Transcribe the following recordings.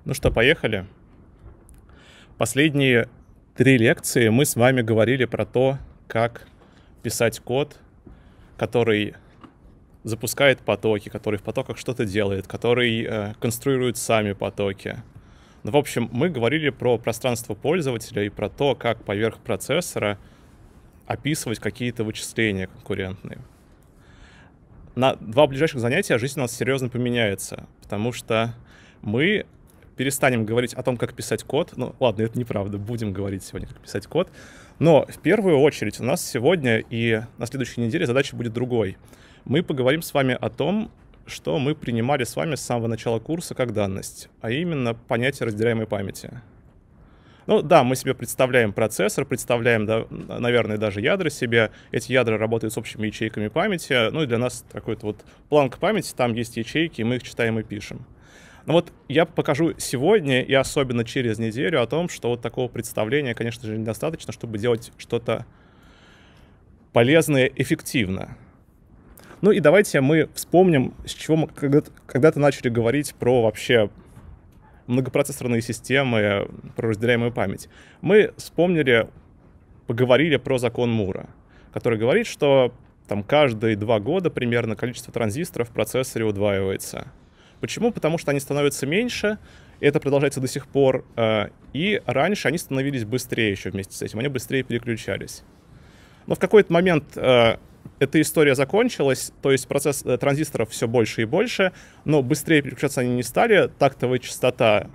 Ну что, поехали. Последние 3 лекции мы с вами говорили про то, как писать код, который запускает потоки, который в потоках что-то делает, который конструирует сами потоки. Ну, в общем, мы говорили про пространство пользователя и про то, как поверх процессора описывать какие-то вычисления конкурентные. На 2 ближайших занятия жизнь у нас серьезно поменяется, потому что мы перестанем говорить о том, как писать код. Ну, ладно, это неправда, будем говорить сегодня, как писать код. Но в первую очередь у нас сегодня и на следующей неделе задача будет другой. Мы поговорим с вами о том, что мы принимали с вами с самого начала курса как данность, а именно понятие разделяемой памяти. Ну да, мы себе представляем процессор, представляем, да, наверное, даже ядра себе. Эти ядра работают с общими ячейками памяти. Ну и для нас такой-то вот планка памяти, там есть ячейки, и мы их читаем и пишем. Но вот я покажу сегодня и особенно через неделю о том, что вот такого представления, конечно же, недостаточно, чтобы делать что-то полезное эффективно. Ну и давайте мы вспомним, с чего мы когда-то начали говорить про вообще многопроцессорные системы, про разделяемую память. Мы вспомнили, поговорили про закон Мура, который говорит, что там каждые 2 года примерно количество транзисторов в процессоре удваивается. Почему? Потому что они становятся меньше, и это продолжается до сих пор, и раньше они становились быстрее еще вместе с этим, они быстрее переключались. Но в какой-то момент эта история закончилась, то есть процесс транзисторов все больше и больше, но быстрее переключаться они не стали, тактовая частота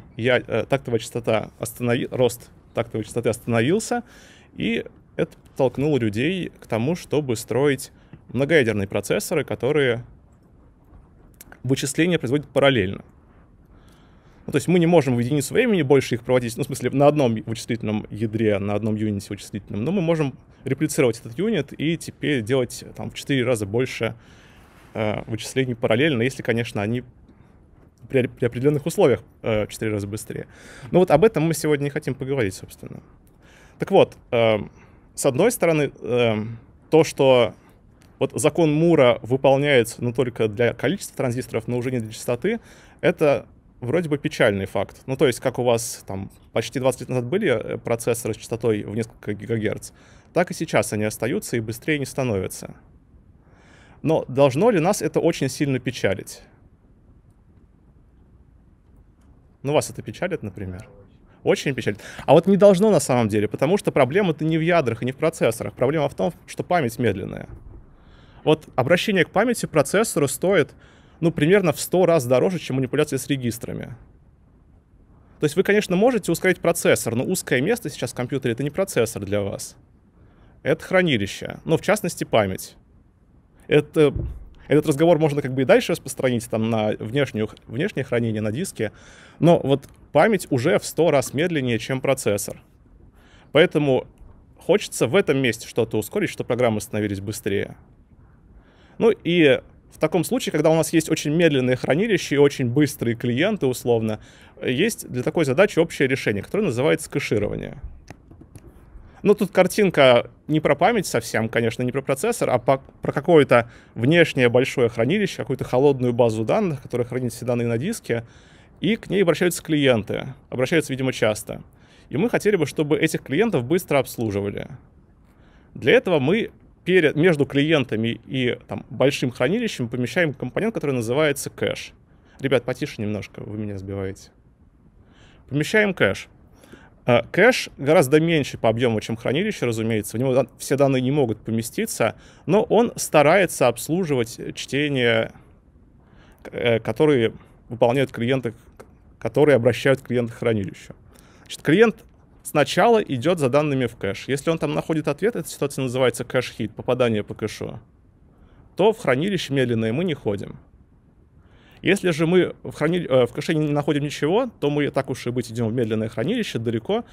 рост тактовой частоты остановился, и это подтолкнуло людей к тому, чтобы строить многоядерные процессоры, которые вычисления производят параллельно. Ну, то есть мы не можем в единицу времени больше их проводить, ну, в смысле, на одном вычислительном ядре, на одном юните вычислительном, но мы можем реплицировать этот юнит и теперь делать там, в 4 раза больше вычислений параллельно, если, конечно, они при определенных условиях в 4 раза быстрее. Но вот об этом мы сегодня не хотим поговорить, собственно. Так вот, с одной стороны, то, что вот закон Мура выполняется, но только для количества транзисторов, но уже не для частоты, это вроде бы печальный факт. Ну, то есть, как у вас там почти 20 лет назад были процессоры с частотой в несколько гигагерц, так и сейчас они остаются и быстрее не становятся. Но должно ли нас это очень сильно печалить? Ну, вас это печалит, например? Очень печалит. А вот не должно на самом деле, потому что проблема-то не в ядрах и не в процессорах. Проблема в том, что память медленная. Вот обращение к памяти процессора стоит, ну, примерно в 100 раз дороже, чем манипуляция с регистрами. То есть вы, конечно, можете ускорить процессор, но узкое место сейчас в компьютере — это не процессор для вас. Это хранилище, ну, в частности, память. Этот разговор можно как бы и дальше распространить там, на внешнее хранение на диске, но вот память уже в 100 раз медленнее, чем процессор. Поэтому хочется в этом месте что-то ускорить, чтобы программы становились быстрее. Ну и в таком случае, когда у нас есть очень медленные хранилища и очень быстрые клиенты, условно, есть для такой задачи общее решение, которое называется кэширование. Ну, тут картинка не про память совсем, конечно, не про процессор, а про какое-то внешнее большое хранилище, какую-то холодную базу данных, которая хранит все данные на диске, и к ней обращаются клиенты, обращаются, видимо, часто. И мы хотели бы, чтобы этих клиентов быстро обслуживали. Для этого мы между клиентами и там, большим хранилищем помещаем компонент, который называется кэш. Ребят, потише немножко, вы меня сбиваете. Помещаем кэш. Кэш гораздо меньше по объему, чем хранилище, разумеется. В него все данные не могут поместиться, но он старается обслуживать чтения, которые выполняют клиенты, которые обращают клиента к хранилищу. Значит, клиент сначала идет за данными в кэш. Если он там находит ответ, эта ситуация называется кэш-хит, попадание по кэшу, то в хранилище медленное мы не ходим. Если же мы в кэше не находим ничего, то мы, так уж и быть, идем в медленное хранилище далеко,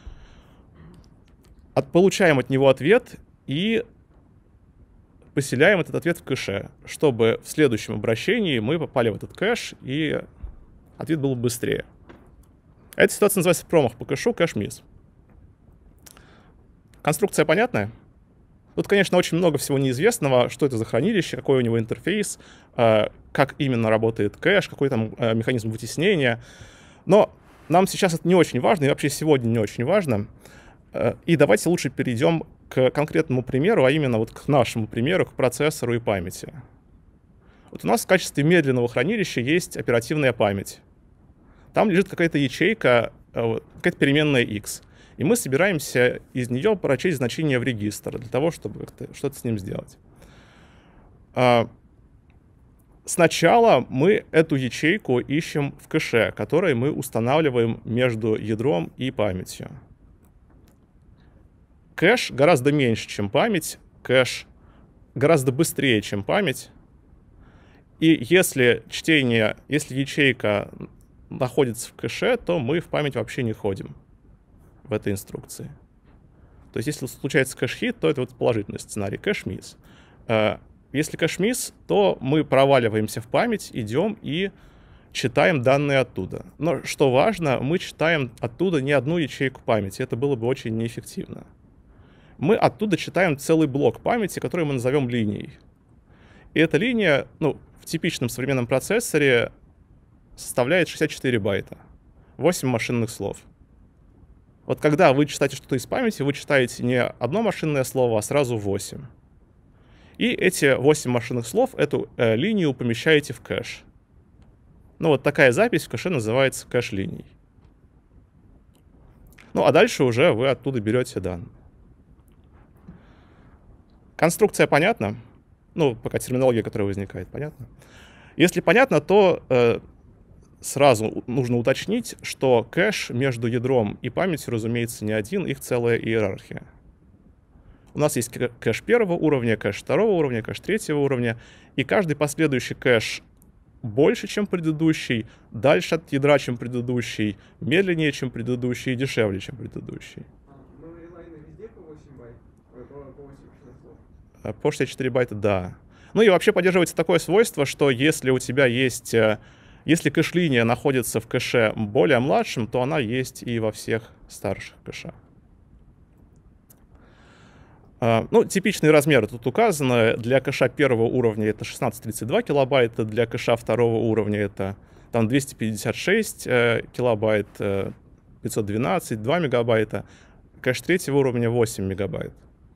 получаем от него ответ и поселяем этот ответ в кэше, чтобы в следующем обращении мы попали в этот кэш, и ответ был быстрее. Эта ситуация называется промах по кэшу, кэш-мисс. Конструкция понятная? Тут, конечно, очень много всего неизвестного, что это за хранилище, какой у него интерфейс, как именно работает кэш, какой там механизм вытеснения. Но нам сейчас это не очень важно, и вообще сегодня не очень важно. И давайте лучше перейдем к конкретному примеру, а именно вот к нашему примеру, к процессору и памяти. Вот у нас в качестве медленного хранилища есть оперативная память. Там лежит какая-то ячейка, какая-то переменная x. И мы собираемся из нее прочесть значение в регистр для того, чтобы что-то с ним сделать. Сначала мы эту ячейку ищем в кэше, который мы устанавливаем между ядром и памятью. Кэш гораздо меньше, чем память. Кэш гораздо быстрее, чем память. И если ячейка находится в кэше, то мы в память вообще не ходим в этой инструкции. То есть если случается кэш-хит, то это вот положительный сценарий, кэш-мисс. Если кэш-мисс, то мы проваливаемся в память, идем и читаем данные оттуда. Но что важно, мы читаем оттуда не одну ячейку памяти, это было бы очень неэффективно. Мы оттуда читаем целый блок памяти, который мы назовем линией. И эта линия, в типичном современном процессоре составляет 64 байта, 8 машинных слов. Вот когда вы читаете что-то из памяти, вы читаете не одно машинное слово, а сразу 8. И эти 8 машинных слов, эту линию помещаете в кэш. Вот такая запись в кэше называется кэш-линией. А дальше уже вы оттуда берете данные. Конструкция понятна? Пока терминология, которая возникает, понятна? Если понятно, то сразу нужно уточнить, что кэш между ядром и памятью, разумеется, не один, их целая иерархия. У нас есть кэш первого уровня, кэш второго уровня, кэш третьего уровня, и каждый последующий кэш больше, чем предыдущий, дальше от ядра, чем предыдущий, медленнее, чем предыдущий и дешевле, чем предыдущий. Инлайны везде по 8 байт? По 8 слов? По 64 байта, да. И вообще поддерживается такое свойство, что если у тебя есть... Если кэш-линия находится в кэше более младшем, то она есть и во всех старших кэшах. Типичные размеры тут указаны. Для кэша первого уровня это 1632 килобайта, для кэша второго уровня это 256 килобайт, 512, 2 мегабайта. Кэш третьего уровня 8 мегабайт.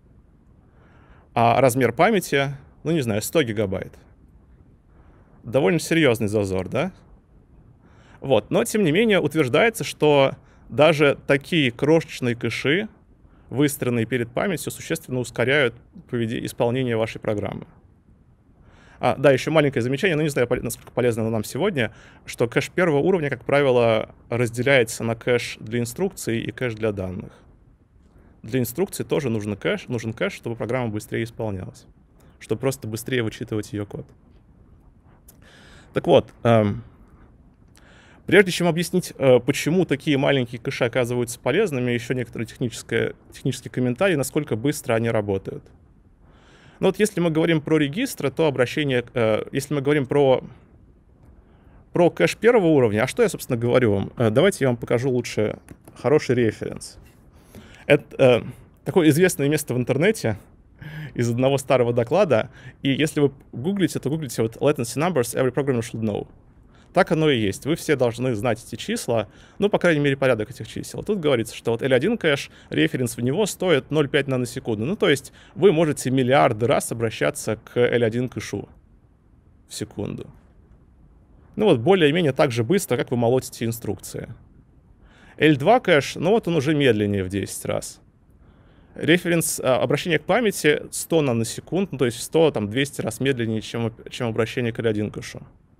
А размер памяти, 100 гигабайт. Довольно серьезный зазор, да? Но тем не менее утверждается, что даже такие крошечные кэши, выстроенные перед памятью, существенно ускоряют исполнение вашей программы. Да, еще маленькое замечание, не знаю, насколько полезно оно нам сегодня, что кэш первого уровня, как правило, разделяется на кэш для инструкций и кэш для данных. Для инструкций тоже нужен кэш, чтобы программа быстрее исполнялась, чтобы просто быстрее вычитывать ее код. Так вот, прежде чем объяснить, почему такие маленькие кэши оказываются полезными, еще некоторый технический комментарий, насколько быстро они работают. Если мы говорим про регистры, то если мы говорим про кэш первого уровня, а что я, собственно, говорю вам? Давайте я вам покажу лучше хороший референс. Это такое известное место в интернете из одного старого доклада, и если вы гуглите, то гуглите latency numbers every programmer should know. Так оно и есть. Вы все должны знать эти числа, по крайней мере, порядок этих чисел. Тут говорится, что L1 кэш, референс в него стоит 0,5 наносекунды. То есть вы можете миллиарды раз обращаться к L1 кэшу в секунду. Более-менее так же быстро, как вы молотите инструкции. L2 кэш, он уже медленнее в 10 раз. Референс обращения к памяти 100 наносекунд, то есть 100-200 раз медленнее, чем обращение к L1 кэшу.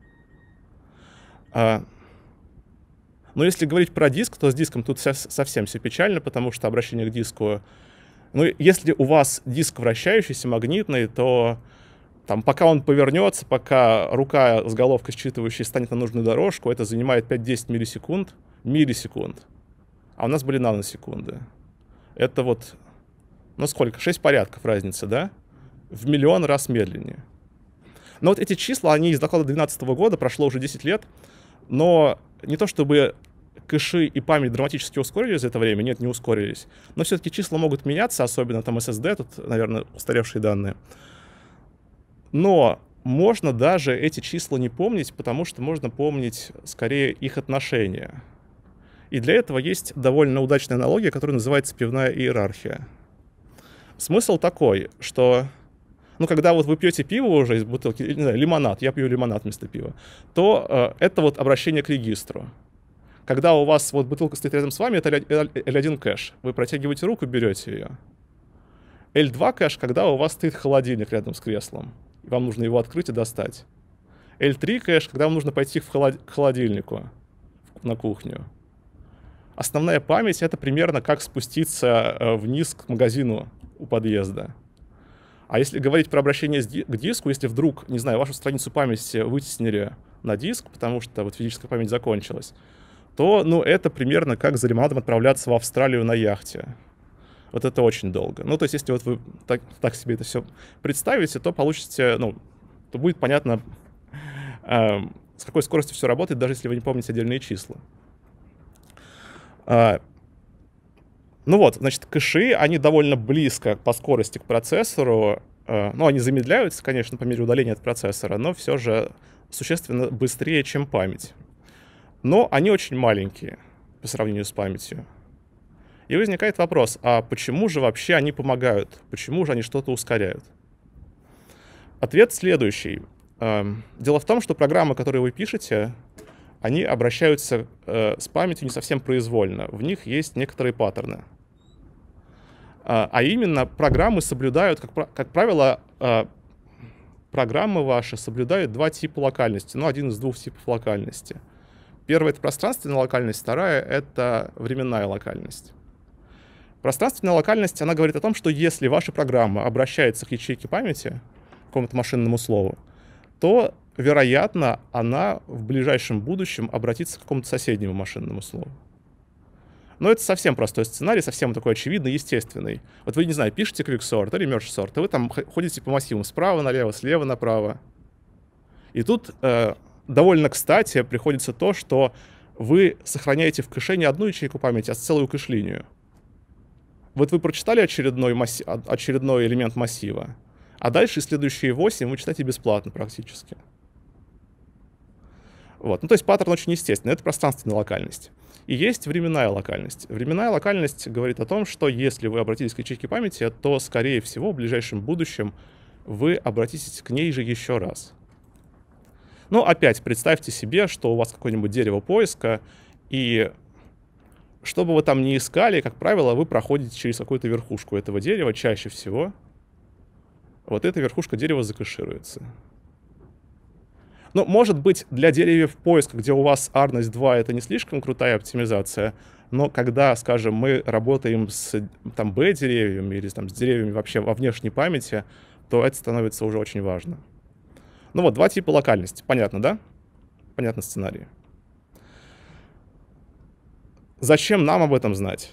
Но если говорить про диск, то с диском тут совсем все печально, потому что обращение к диску... если у вас диск вращающийся, магнитный, то пока он повернется, пока рука с головкой считывающей станет на нужную дорожку, это занимает 5-10 миллисекунд. А у нас были наносекунды. Это сколько? 6 порядков разницы, да? В миллион раз медленнее. Но эти числа, они из доклада 2012 года, прошло уже 10 лет, но не то чтобы кэши и память драматически ускорились за это время, нет, не ускорились, но все-таки числа могут меняться, особенно SSD, тут, наверное, устаревшие данные. Но можно даже эти числа не помнить, потому что можно помнить скорее их отношения. И для этого есть довольно удачная аналогия, которая называется пивная иерархия. Смысл такой, что, ну, когда вот вы пьете пиво уже из бутылки, не знаю, лимонад, я пью лимонад вместо пива, то это вот обращение к регистру. Когда у вас вот бутылка стоит рядом с вами, это L1 кэш. Вы протягиваете руку, берете ее. L2 кэш, когда у вас стоит холодильник рядом с креслом. И вам нужно его открыть и достать. L3 кэш, когда вам нужно пойти к холодильнику на кухню. Основная память — это примерно как спуститься вниз к магазину у подъезда. А если говорить про обращение к диску, если вдруг, не знаю, вашу страницу памяти вытеснили на диск, потому что вот физическая память закончилась, то, ну, это примерно как за лимонадом отправляться в Австралию на яхте. Вот это очень долго. Ну, то есть, если вот вы так себе это все представите, то получите, ну, то будет понятно, с какой скоростью все работает, даже если вы не помните отдельные числа. Ну вот, значит, кэши, они довольно близко по скорости к процессору. Ну, они замедляются, конечно, по мере удаления от процессора, но все же существенно быстрее, чем память. Но они очень маленькие по сравнению с памятью. И возникает вопрос, а почему же вообще они помогают? Почему же они что-то ускоряют? Ответ следующий. Дело в том, что программы, которые вы пишете, они обращаются с памятью не совсем произвольно. В них есть некоторые паттерны. А именно, программы соблюдают, как правило, программы ваши соблюдают два типа локальности, ну, один из двух типов локальности. Первая — это пространственная локальность, вторая — это временная локальность. Пространственная локальность, она говорит о том, что если ваша программа обращается к ячейке памяти, к какому-то машинному слову, то, вероятно, она в ближайшем будущем обратится к какому-то соседнему машинному слову. Но это совсем простой сценарий, совсем такой очевидный, естественный. Вот вы, не знаю, пишете quicksort или mergesort, и вы там ходите по массивам справа налево, слева направо. И тут довольно кстати приходится то, что вы сохраняете в кэше не одну ячейку памяти, а целую кэш-линию. Вот вы прочитали очередной элемент массива, а дальше следующие 8 вы читаете бесплатно практически. Вот. Ну, то есть паттерн очень естественный, это пространственная локальность. И есть временная локальность. Временная локальность говорит о том, что если вы обратились к ячейке памяти, то, скорее всего, в ближайшем будущем вы обратитесь к ней же еще раз. Ну, опять представьте себе, что у вас какое-нибудь дерево поиска, и что бы вы там ни искали, как правило, вы проходите через какую-то верхушку этого дерева, чаще всего. Вот эта верхушка дерева закэшируется. Ну, может быть, для деревьев поиска, где у вас Arnes 2, это не слишком крутая оптимизация, но когда, скажем, мы работаем с там, B-деревьями или там, с деревьями вообще во внешней памяти, то это становится уже очень важно. Ну вот, два типа локальности. Понятно, да? Понятно сценарий. Зачем нам об этом знать?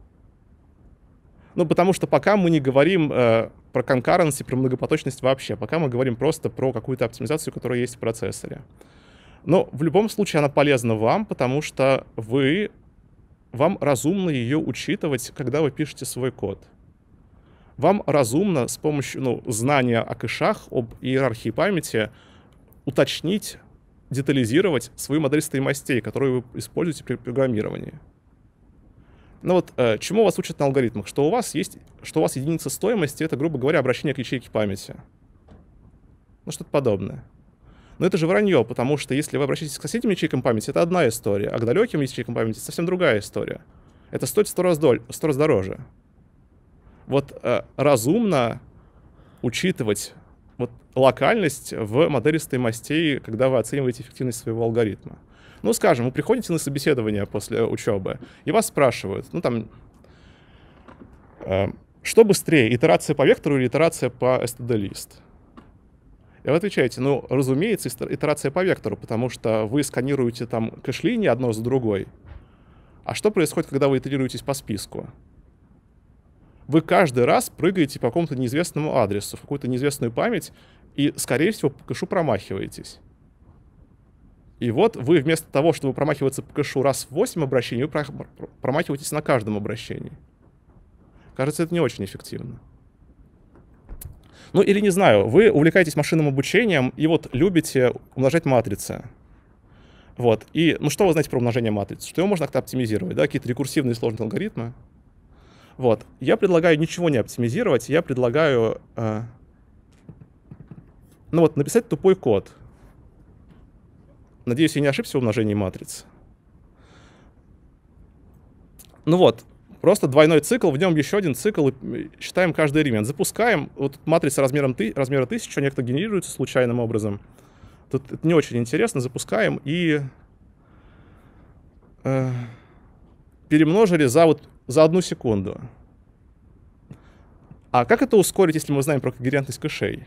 Ну, потому что пока мы не говорим про concurrency, про многопоточность вообще, пока мы говорим просто про какую-то оптимизацию, которая есть в процессоре. Но в любом случае она полезна вам, потому что вам разумно ее учитывать, когда вы пишете свой код. Вам разумно с помощью знания о кэшах, об иерархии памяти уточнить, детализировать свою модель стоимостей, которую вы используете при программировании. Ну вот, чему вас учат на алгоритмах? Что у вас единица стоимости — это, грубо говоря, обращение к ячейке памяти. Ну, что-то подобное. Но это же вранье, потому что если вы обращаетесь к соседним ячейкам памяти, это одна история, а к далеким ячейкам памяти совсем другая история. Это стоит 100 раз дороже. Вот разумно учитывать вот локальность в модели стоимостей, когда вы оцениваете эффективность своего алгоритма. Ну, скажем, вы приходите на собеседование после учебы, и вас спрашивают, ну, там, что быстрее, итерация по вектору или итерация по std-list? И вы отвечаете, ну, разумеется, итерация по вектору, потому что вы сканируете там кэш-линии одно за другой. А что происходит, когда вы итерируетесь по списку? Вы каждый раз прыгаете по какому-то неизвестному адресу, в какую-то неизвестную память, и, скорее всего, по кэшу промахиваетесь. И вот вы вместо того, чтобы промахиваться по кэшу раз в 8 обращений, вы промахиваетесь на каждом обращении. Кажется, это не очень эффективно. Ну или, не знаю, вы увлекаетесь машинным обучением и вот любите умножать матрицы. Вот. И, ну, что вы знаете про умножение матриц? Что его можно как-то оптимизировать, да, какие-то рекурсивные сложные алгоритмы. Вот. Я предлагаю ничего не оптимизировать, я предлагаю, ну вот, написать тупой код. Надеюсь, я не ошибся в умножении матриц. Ну вот, просто двойной цикл, в нем еще один цикл, и считаем каждый элемент. Запускаем, вот матрица размера 1000, некто генерируется случайным образом. Тут это не очень интересно, запускаем и перемножили за 1 секунду. А как это ускорить, если мы знаем про когерентность кэшей?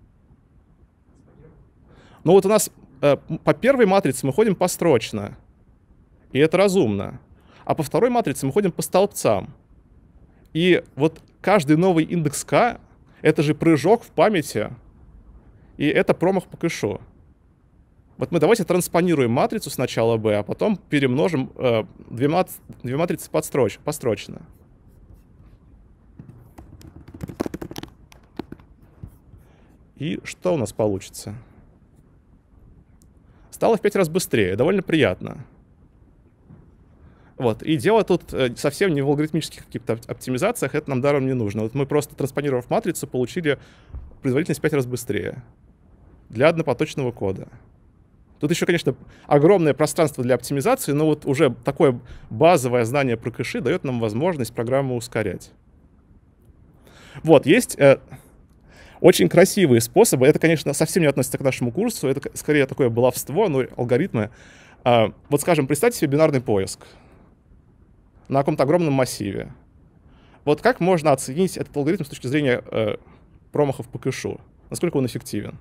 Ну вот у нас по первой матрице мы ходим построчно, и это разумно. А по второй матрице мы ходим по столбцам. И вот каждый новый индекс k — это же прыжок в памяти, и это промах по кэшу. Вот мы давайте транспонируем матрицу сначала b, а потом перемножим две матрицы построчно. И что у нас получится? Стало в 5 раз быстрее, довольно приятно. Вот. И дело тут совсем не в алгоритмических каких-то оптимизациях, это нам даром не нужно. Вот мы просто, транспонировав матрицу, получили производительность в 5 раз быстрее для однопоточного кода. Тут еще, конечно, огромное пространство для оптимизации, но вот уже такое базовое знание про кэши дает нам возможность программу ускорять. Вот, есть очень красивые способы. Это, конечно, совсем не относится к нашему курсу, это скорее такое баловство, но алгоритмы. Вот, скажем, представьте себе бинарный поиск на каком-то огромном массиве. Вот как можно оценить этот алгоритм с точки зрения промахов по кэшу? Насколько он эффективен?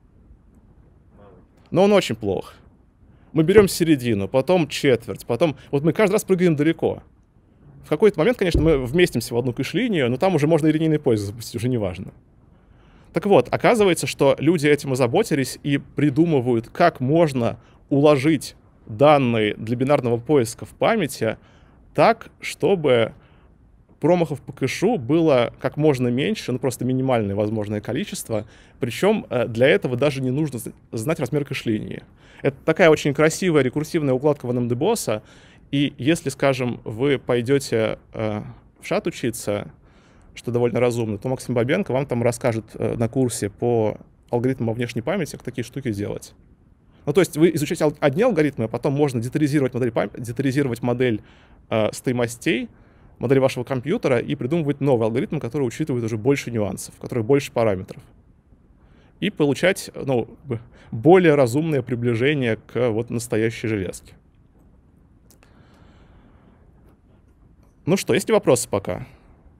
Но он очень плох. Мы берем середину, потом четверть, потом... Вот мы каждый раз прыгаем далеко. В какой-то момент, конечно, мы вместимся в одну кэш-линию, но там уже можно и линейный поиск запустить, уже не важно. Так вот, оказывается, что люди этим озаботились и придумывают, как можно уложить данные для бинарного поиска в памяти так, чтобы промахов по кэшу было как можно меньше, ну просто минимальное возможное количество. Причем для этого даже не нужно знать размер кэш-линии. Это такая очень красивая рекурсивная укладка в NMDBOS. И если, скажем, вы пойдете в ШАТ учиться, что довольно разумно, то Максим Бабенко вам там расскажет на курсе по алгоритмам во внешней памяти, как такие штуки делать. Ну, то есть вы изучаете одни алгоритмы, а потом можно детализировать модель стоимостей, модель вашего компьютера и придумывать новый алгоритм, который учитывает уже больше нюансов, в которых больше параметров. И получать, ну, более разумное приближение к вот настоящей железке. Ну что, есть ли вопросы пока?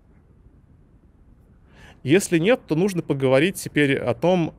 Если нет, то нужно поговорить теперь о том,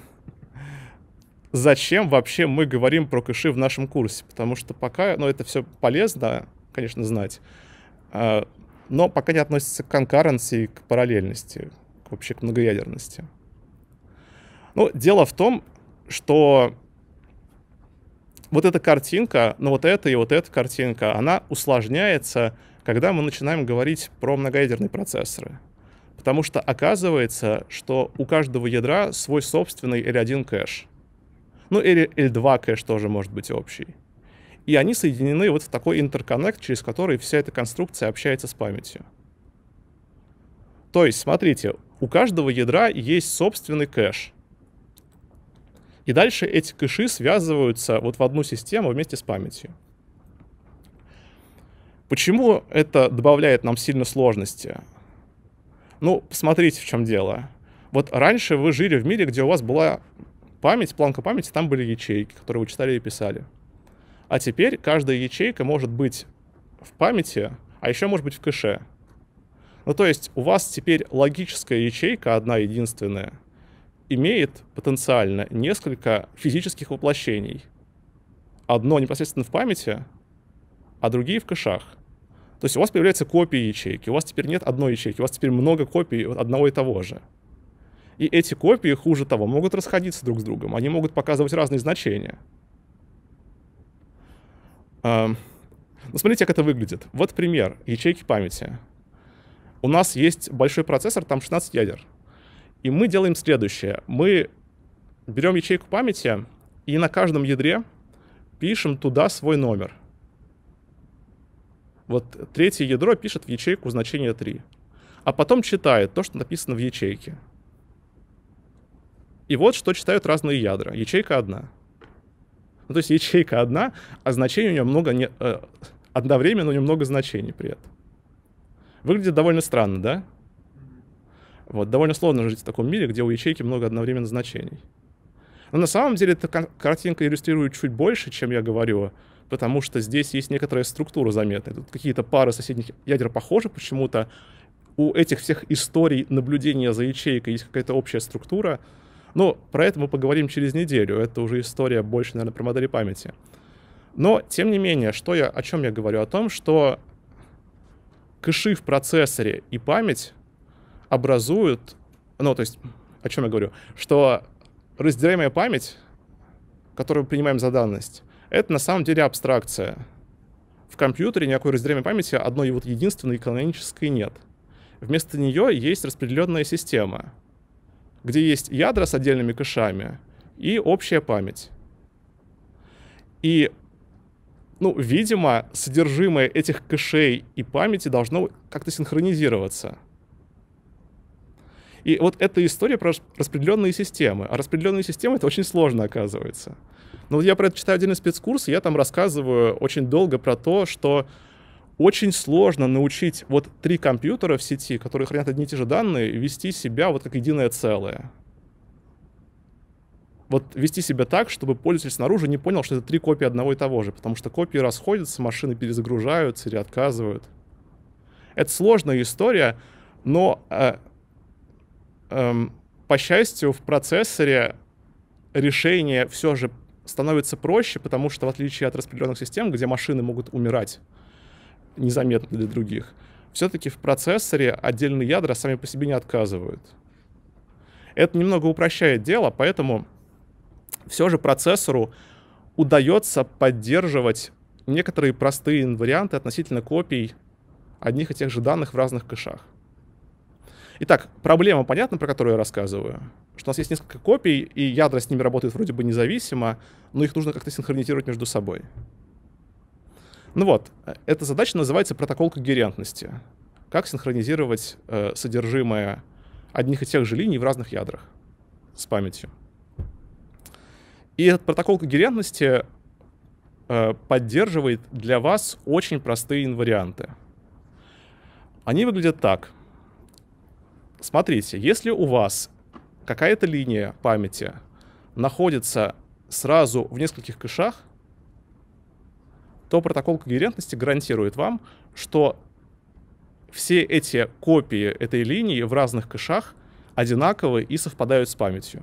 зачем вообще мы говорим про кэши в нашем курсе. Потому что пока, ну, это все полезно, конечно, знать, но пока не относится к конкуренции, к параллельности, вообще к многоядерности. Ну, дело в том, что вот эта картинка, ну вот эта и вот эта картинка, она усложняется, когда мы начинаем говорить про многоядерные процессоры. Потому что оказывается, что у каждого ядра свой собственный L1 кэш. Ну, или L2 кэш тоже может быть общий. И они соединены вот в такой интерконнект, через который вся эта конструкция общается с памятью. То есть, смотрите, у каждого ядра есть собственный кэш. И дальше эти кэши связываются вот в одну систему вместе с памятью. Почему это добавляет нам сильно сложности? Ну, посмотрите, в чем дело. Вот раньше вы жили в мире, где у вас была память, планка памяти, там были ячейки, которые вы читали и писали. А теперь каждая ячейка может быть в памяти, а еще может быть в кэше. Ну, то есть у вас теперь логическая ячейка, одна единственная, имеет потенциально несколько физических воплощений. Одно непосредственно в памяти, а другие в кэшах. То есть у вас появляются копии ячейки, у вас теперь нет одной ячейки, у вас теперь много копий одного и того же. И эти копии, хуже того, могут расходиться друг с другом, они могут показывать разные значения. Ну, смотрите, как это выглядит. Вот пример ячейки памяти. У нас есть большой процессор, там 16 ядер. И мы делаем следующее. Мы берем ячейку памяти и на каждом ядре пишем туда свой номер. Вот третье ядро пишет в ячейку значение 3, а потом читает то, что написано в ячейке. И вот что читают разные ядра. Ячейка одна. Ну, то есть ячейка одна, а значений у нее много, одновременно у нее много значений при этом. Выглядит довольно странно, да? Вот, довольно сложно жить в таком мире, где у ячейки много одновременно значений. Но на самом деле эта картинка иллюстрирует чуть больше, чем я говорю, потому что здесь есть некоторая структура заметная. Тут какие-то пары соседних ядер похожи почему-то. У этих всех историй наблюдения за ячейкой есть какая-то общая структура. Но про это мы поговорим через неделю. Это уже история больше, наверное, про модели памяти. Но, тем не менее, о чем я говорю? О том, что кэши в процессоре и память образуют... Ну, то есть, о чем я говорю? Что разделяемая память, которую мы принимаем за данность, это на самом деле абстракция. В компьютере никакой разделяемой памяти одной вот единственной канонической нет. Вместо нее есть распределенная система, где есть ядра с отдельными кэшами и общая память. И, ну, видимо, содержимое этих кэшей и памяти должно как-то синхронизироваться. И вот эта история про распределенные системы. А распределенные системы — это очень сложно, оказывается. Но вот я про это читаю отдельный спецкурс, и я там рассказываю очень долго про то, что очень сложно научить вот 3 компьютера в сети, которые хранят одни и те же данные, вести себя вот как единое целое. Вот вести себя так, чтобы пользователь снаружи не понял, что это 3 копии одного и того же, потому что копии расходятся, машины перезагружаются или отказывают. Это сложная история, но, по счастью, в процессоре решение все же становится проще, потому что, в отличие от распределенных систем, где машины могут умирать незаметно для других, все-таки в процессоре отдельные ядра сами по себе не отказывают. Это немного упрощает дело, поэтому все же процессору удается поддерживать некоторые простые инварианты относительно копий одних и тех же данных в разных кэшах. Итак, проблема понятна, про которую я рассказываю? Что у нас есть несколько копий, и ядра с ними работают вроде бы независимо, но их нужно как-то синхронизировать между собой. Ну вот, эта задача называется протокол когерентности. Как синхронизировать содержимое одних и тех же линий в разных ядрах с памятью. И этот протокол когерентности поддерживает для вас очень простые инварианты. Они выглядят так. Смотрите, если у вас какая-то линия памяти находится сразу в нескольких кэшах, то протокол когерентности гарантирует вам, что все эти копии этой линии в разных кэшах одинаковы и совпадают с памятью.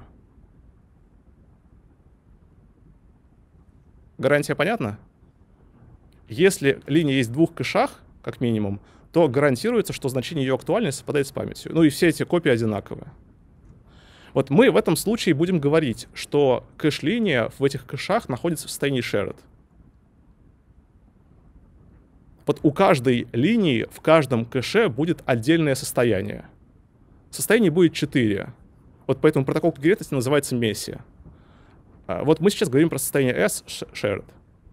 Гарантия понятна? Если линия есть в 2 кэшах, как минимум, то гарантируется, что значение ее актуальности совпадает с памятью. Ну и все эти копии одинаковые. Вот мы в этом случае будем говорить, что кэш-линия в этих кэшах находится в состоянии shared. Вот у каждой линии в каждом кэше будет отдельное состояние. Состояний будет 4. Вот поэтому протокол когерентности называется Месси. Вот мы сейчас говорим про состояние S shared.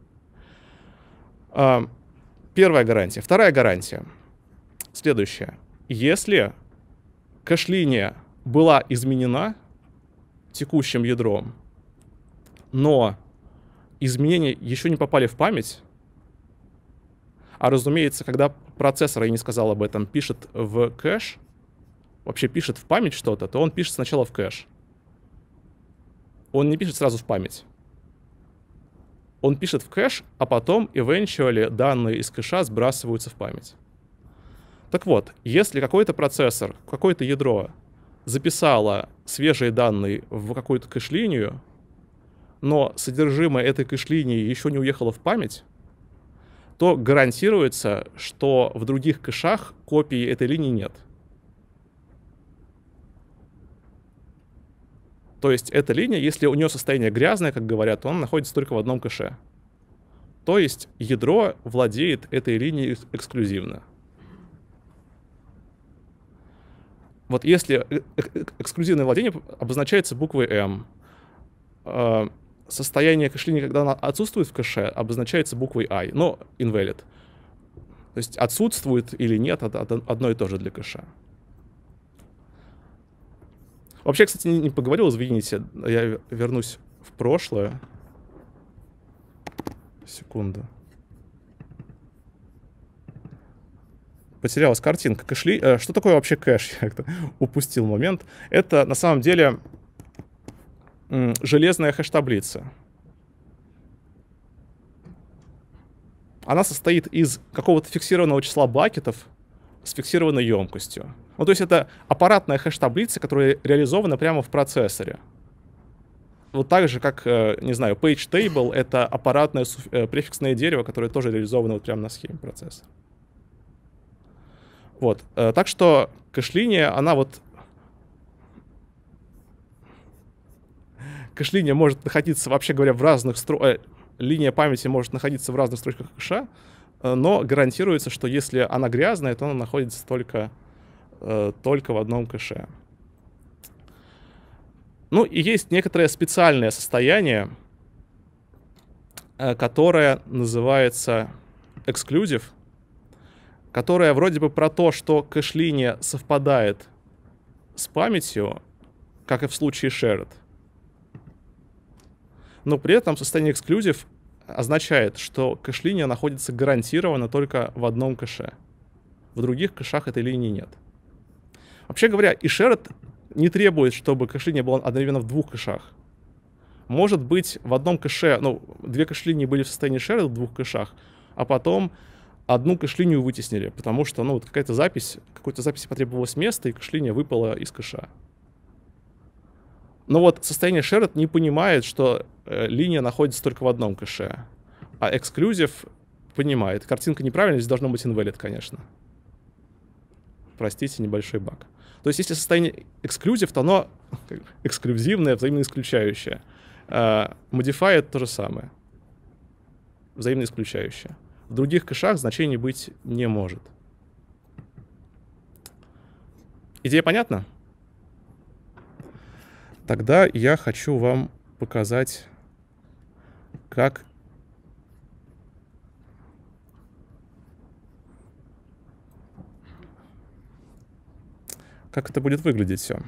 Первая гарантия. Вторая гарантия. Следующая. Если кэш-линия была изменена текущим ядром, но изменения еще не попали в память, а разумеется, когда процессор, я не сказал об этом, пишет в кэш, вообще пишет в память что-то, то он пишет сначала в кэш. Он не пишет сразу в память. Он пишет в кэш, а потом, eventually, данные из кэша сбрасываются в память. Так вот, если какой-то процессор, какое-то ядро записало свежие данные в какую-то кэш-линию, но содержимое этой кэш-линии еще не уехало в память, то гарантируется, что в других кэшах копии этой линии нет. То есть эта линия, если у нее состояние грязное, как говорят, то она находится только в одном кэше. То есть ядро владеет этой линией эксклюзивно. Вот если эксклюзивное владение обозначается буквой M, состояние кэш-линии, когда она отсутствует в кэше, обозначается буквой I, но invalid. То есть отсутствует или нет, это одно и то же для кэша. Вообще, кстати, не поговорил, извините, я вернусь в прошлое. Секунду. Потерялась картинка. Что такое вообще кэш? Я как-то упустил момент. Это на самом деле железная хэш-таблица. Она состоит из какого-то фиксированного числа бакетов с фиксированной емкостью. Ну, то есть это аппаратная хэш-таблица, которая реализована прямо в процессоре. Вот так же, как, не знаю, page table — это аппаратное префиксное дерево, которое тоже реализовано вот прямо на схеме процессора. Вот. Так что кэш-линия, она вот... Кэш-линия может находиться, вообще говоря, в разных линия памяти может находиться в разных строчках кэша, но гарантируется, что если она грязная, то она находится только в одном кэше. Ну и есть некоторое специальное состояние, которое называется exclusive, которое вроде бы про то, что кэш-линия совпадает с памятью, как и в случае shared. Но при этом состояние exclusive означает, что кэш-линия находится гарантированно только в одном кэше. В других кэшах этой линии нет. Вообще говоря, и shared не требует, чтобы кэш-линия была одновременно в двух кэшах. Может быть, в одном кэше, ну, две кэш-линии были в состоянии shared в двух кэшах, а потом одну кэш-линию вытеснили, потому что, ну, вот какой-то записи потребовалось место, и кэш-линия выпала из кэша. Но вот состояние shared не понимает, что линия находится только в одном кэше, а exclusive понимает. Картинка неправильная, здесь должно быть invalid, конечно. Простите, небольшой баг. То есть если состояние exclusive, то оно эксклюзивное, взаимно исключающее. Modified — то же самое. Взаимно исключающее. В других кэшах значений быть не может. Идея понятна? Тогда я хочу вам показать, как это будет выглядеть все.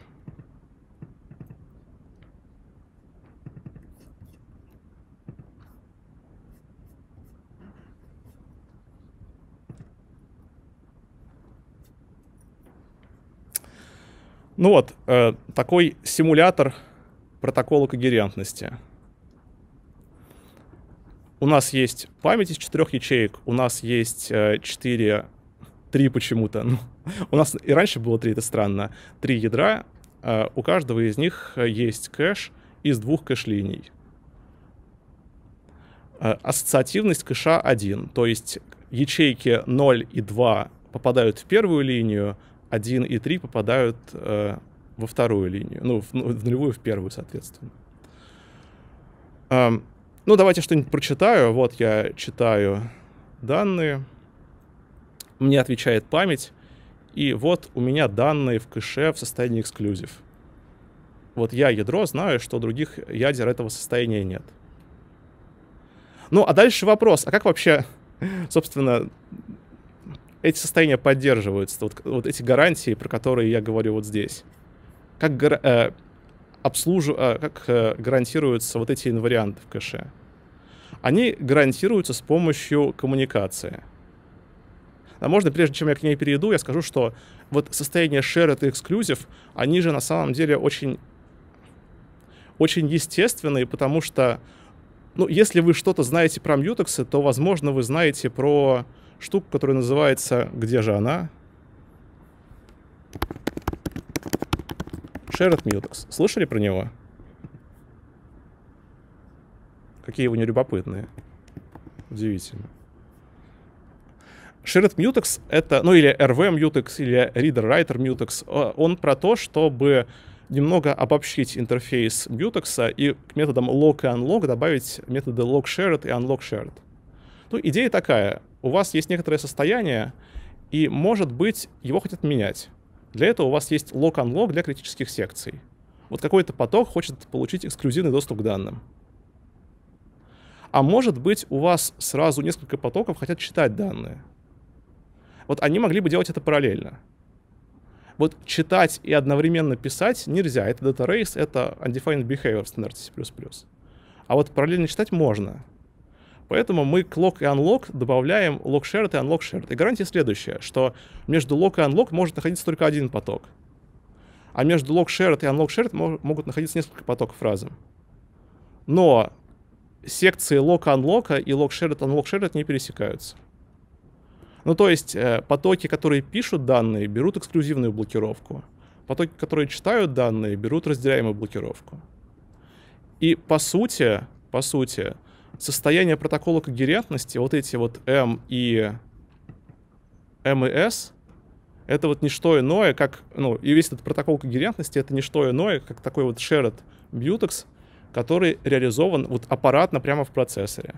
Ну вот, такой симулятор протокола когерентности. У нас есть память из 4 ячеек, у нас есть 3 почему-то. Ну, у нас и раньше было 3, это странно. 3 ядра, у каждого из них есть кэш из 2 кэш-линий. Ассоциативность кэша 1, то есть ячейки 0 и 2 попадают в первую линию, 1 и 3 попадают во вторую линию. Ну, в нулевую, в первую, соответственно. Ну, давайте что-нибудь прочитаю. Вот я читаю данные. Мне отвечает память. И вот у меня данные в кэше в состоянии exclusive. Вот я, ядро, знаю, что других ядер этого состояния нет. Ну, а дальше вопрос. А как вообще, собственно, эти состояния поддерживаются? Вот эти гарантии, про которые я говорю вот здесь. Как гарантируются вот эти инварианты в кэше? Они гарантируются с помощью коммуникации. А можно, прежде чем я к ней перейду, я скажу, что вот состояние shared и exclusive, они же на самом деле очень естественные, потому что, ну, если вы что-то знаете про мьютексы, то, возможно, вы знаете про штуку, которая называется «Где же она?» Shared mutex. Слышали про него? Какие его нелюбопытные. Удивительно. Shared mutex — это, ну, или RV mutex, или reader-writer mutex. Он про то, чтобы немного обобщить интерфейс мьютекса и к методам log и unlog добавить методы log-shared и unlog-shared. Ну, идея такая. У вас есть некоторое состояние, и, может быть, его хотят менять. Для этого у вас есть log-unlog для критических секций. Вот какой-то поток хочет получить эксклюзивный доступ к данным. А может быть, у вас сразу несколько потоков хотят читать данные. Вот они могли бы делать это параллельно. Вот читать и одновременно писать нельзя. Это data race, это undefined behavior в стандарте C++. А вот параллельно читать можно. Поэтому мы к lock и unlock добавляем lock shared и unlock shared. И гарантия следующая, что между lock и unlock может находиться только один поток. А между lock shared и unlock shared могут находиться несколько потоков разом. Но секции lock-unlock и lock shared unlock shared не пересекаются. Ну, то есть потоки, которые пишут данные, берут эксклюзивную блокировку. Потоки, которые читают данные, берут разделяемую блокировку. И по сути, состояние протокола когерентности, вот эти вот M и S, это вот не что иное, как, ну, и весь этот протокол когерентности, это не что иное, как такой вот shared mutex, который реализован вот аппаратно прямо в процессоре.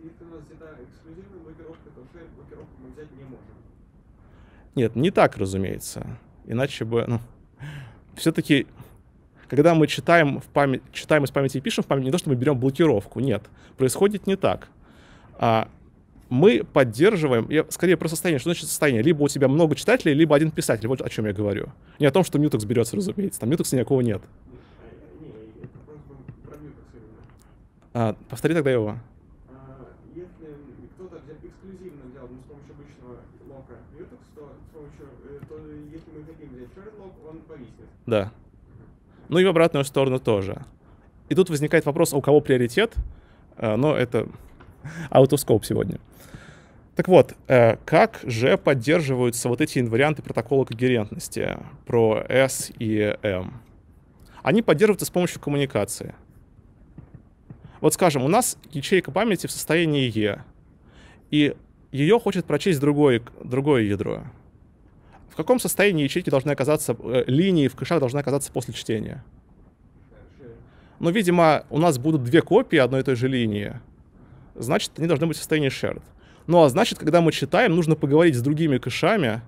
Нет, не так, разумеется. Иначе бы, ну, все-таки, когда мы читаем из памяти и пишем в память, не то, что мы берем блокировку, нет. Происходит не так. Мы поддерживаем, я скорее про состояние. Что значит состояние? Либо у тебя много читателей, либо один писатель. Вот о чем я говорю. Не о том, что мьютекс берется, разумеется. Там мьютекса никакого нет. Повтори тогда его. Если кто-то эксклюзивно взял, с помощью обычного лока mutex, то если мы хотим взять shared lock, он повиснет. Да. Ну и в обратную сторону тоже. И тут возникает вопрос, а у кого приоритет? Но это out of scope сегодня. Так вот, как же поддерживаются вот эти инварианты протокола когерентности про S и M? Они поддерживаются с помощью коммуникации. Вот скажем, у нас ячейка памяти в состоянии E, и ее хочет прочесть другое ядро. В каком состоянии ячейки должны оказаться, линии в кэшах должны оказаться после чтения? Ну, видимо, у нас будут две копии одной и той же линии. Значит, они должны быть в состоянии shared. Ну, а значит, когда мы читаем, нужно поговорить с другими кэшами.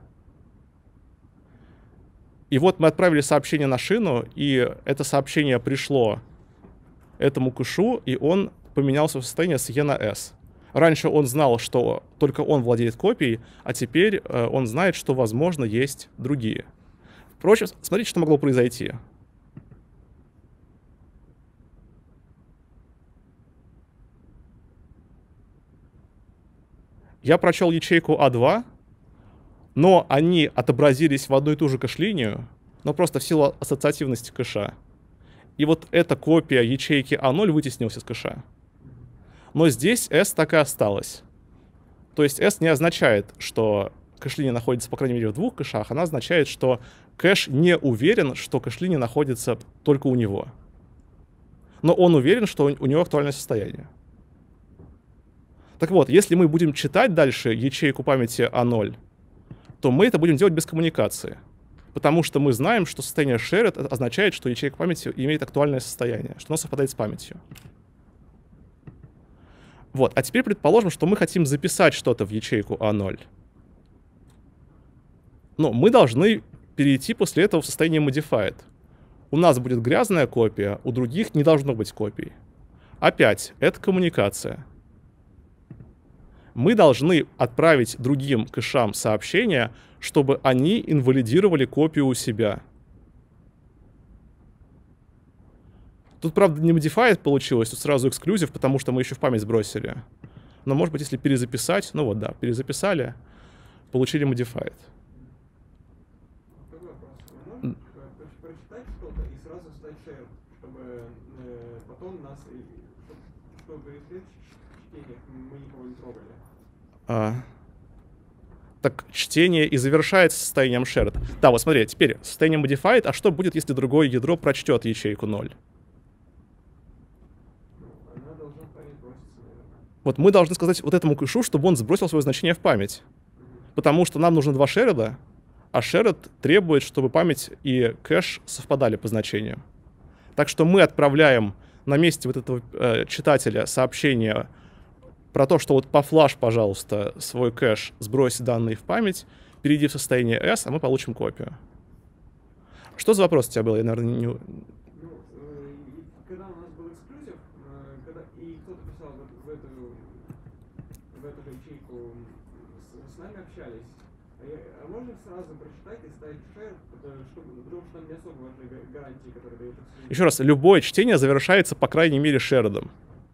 И вот мы отправили сообщение на шину, и это сообщение пришло этому кэшу, и он поменялся в состояние с E на S. Раньше он знал, что только он владеет копией, а теперь он знает, что, возможно, есть другие. Впрочем, смотрите, что могло произойти. Я прочел ячейку А2, но они отобразились в одну и ту же кэш-линию, но просто в силу ассоциативности кэша. И вот эта копия ячейки А0 вытеснилась из кэша. Но здесь S так и осталась. То есть S не означает, что кэш-линия находится, по крайней мере, в двух кэшах. Она означает, что кэш не уверен, что кэш-линия находится только у него. Но он уверен, что у него актуальное состояние. Так вот, если мы будем читать дальше ячейку памяти А0, то мы это будем делать без коммуникации. Потому что мы знаем, что состояние shared означает, что ячейка памяти имеет актуальное состояние, что оно совпадает с памятью. Вот, а теперь предположим, что мы хотим записать что-то в ячейку А0. Но мы должны перейти после этого в состояние modified. У нас будет грязная копия, у других не должно быть копий. Опять, это коммуникация. Мы должны отправить другим кэшам сообщение, чтобы они инвалидировали копию у себя. Тут, правда, не modified получилось, тут сразу exclusive, потому что мы еще в память сбросили. Но, может быть, если перезаписать, ну вот, да, перезаписали, получили modified. Такой вопрос. Можно прочитать что-то и сразу стать shared, чтобы потом нас, чтобы при следующих чтениях мы никого не трогали? Так чтение и завершается состоянием shared. Да, вот смотри, теперь состояние modified, а что будет, если другое ядро прочтет ячейку 0? Она должна в память броситься, наверное. Вот мы должны сказать вот этому кэшу, чтобы он сбросил свое значение в память. Потому что нам нужно два shared, а shared требует, чтобы память и кэш совпадали по значению. Так что мы отправляем на месте вот этого читателя сообщение про то, что вот по флаш, пожалуйста, свой кэш, сбрось данные в память, перейди в состояние S, а мы получим копию. Что за вопрос у тебя был? Я, наверное, не... Когда у нас был эксклюзив, и кто-то писал в эту же ячейку, с нами общались. А можно сразу прочитать и ставить share, потому что там не особо важны гарантии, которые дают. Еще раз, любое чтение завершается, по крайней мере, шердом.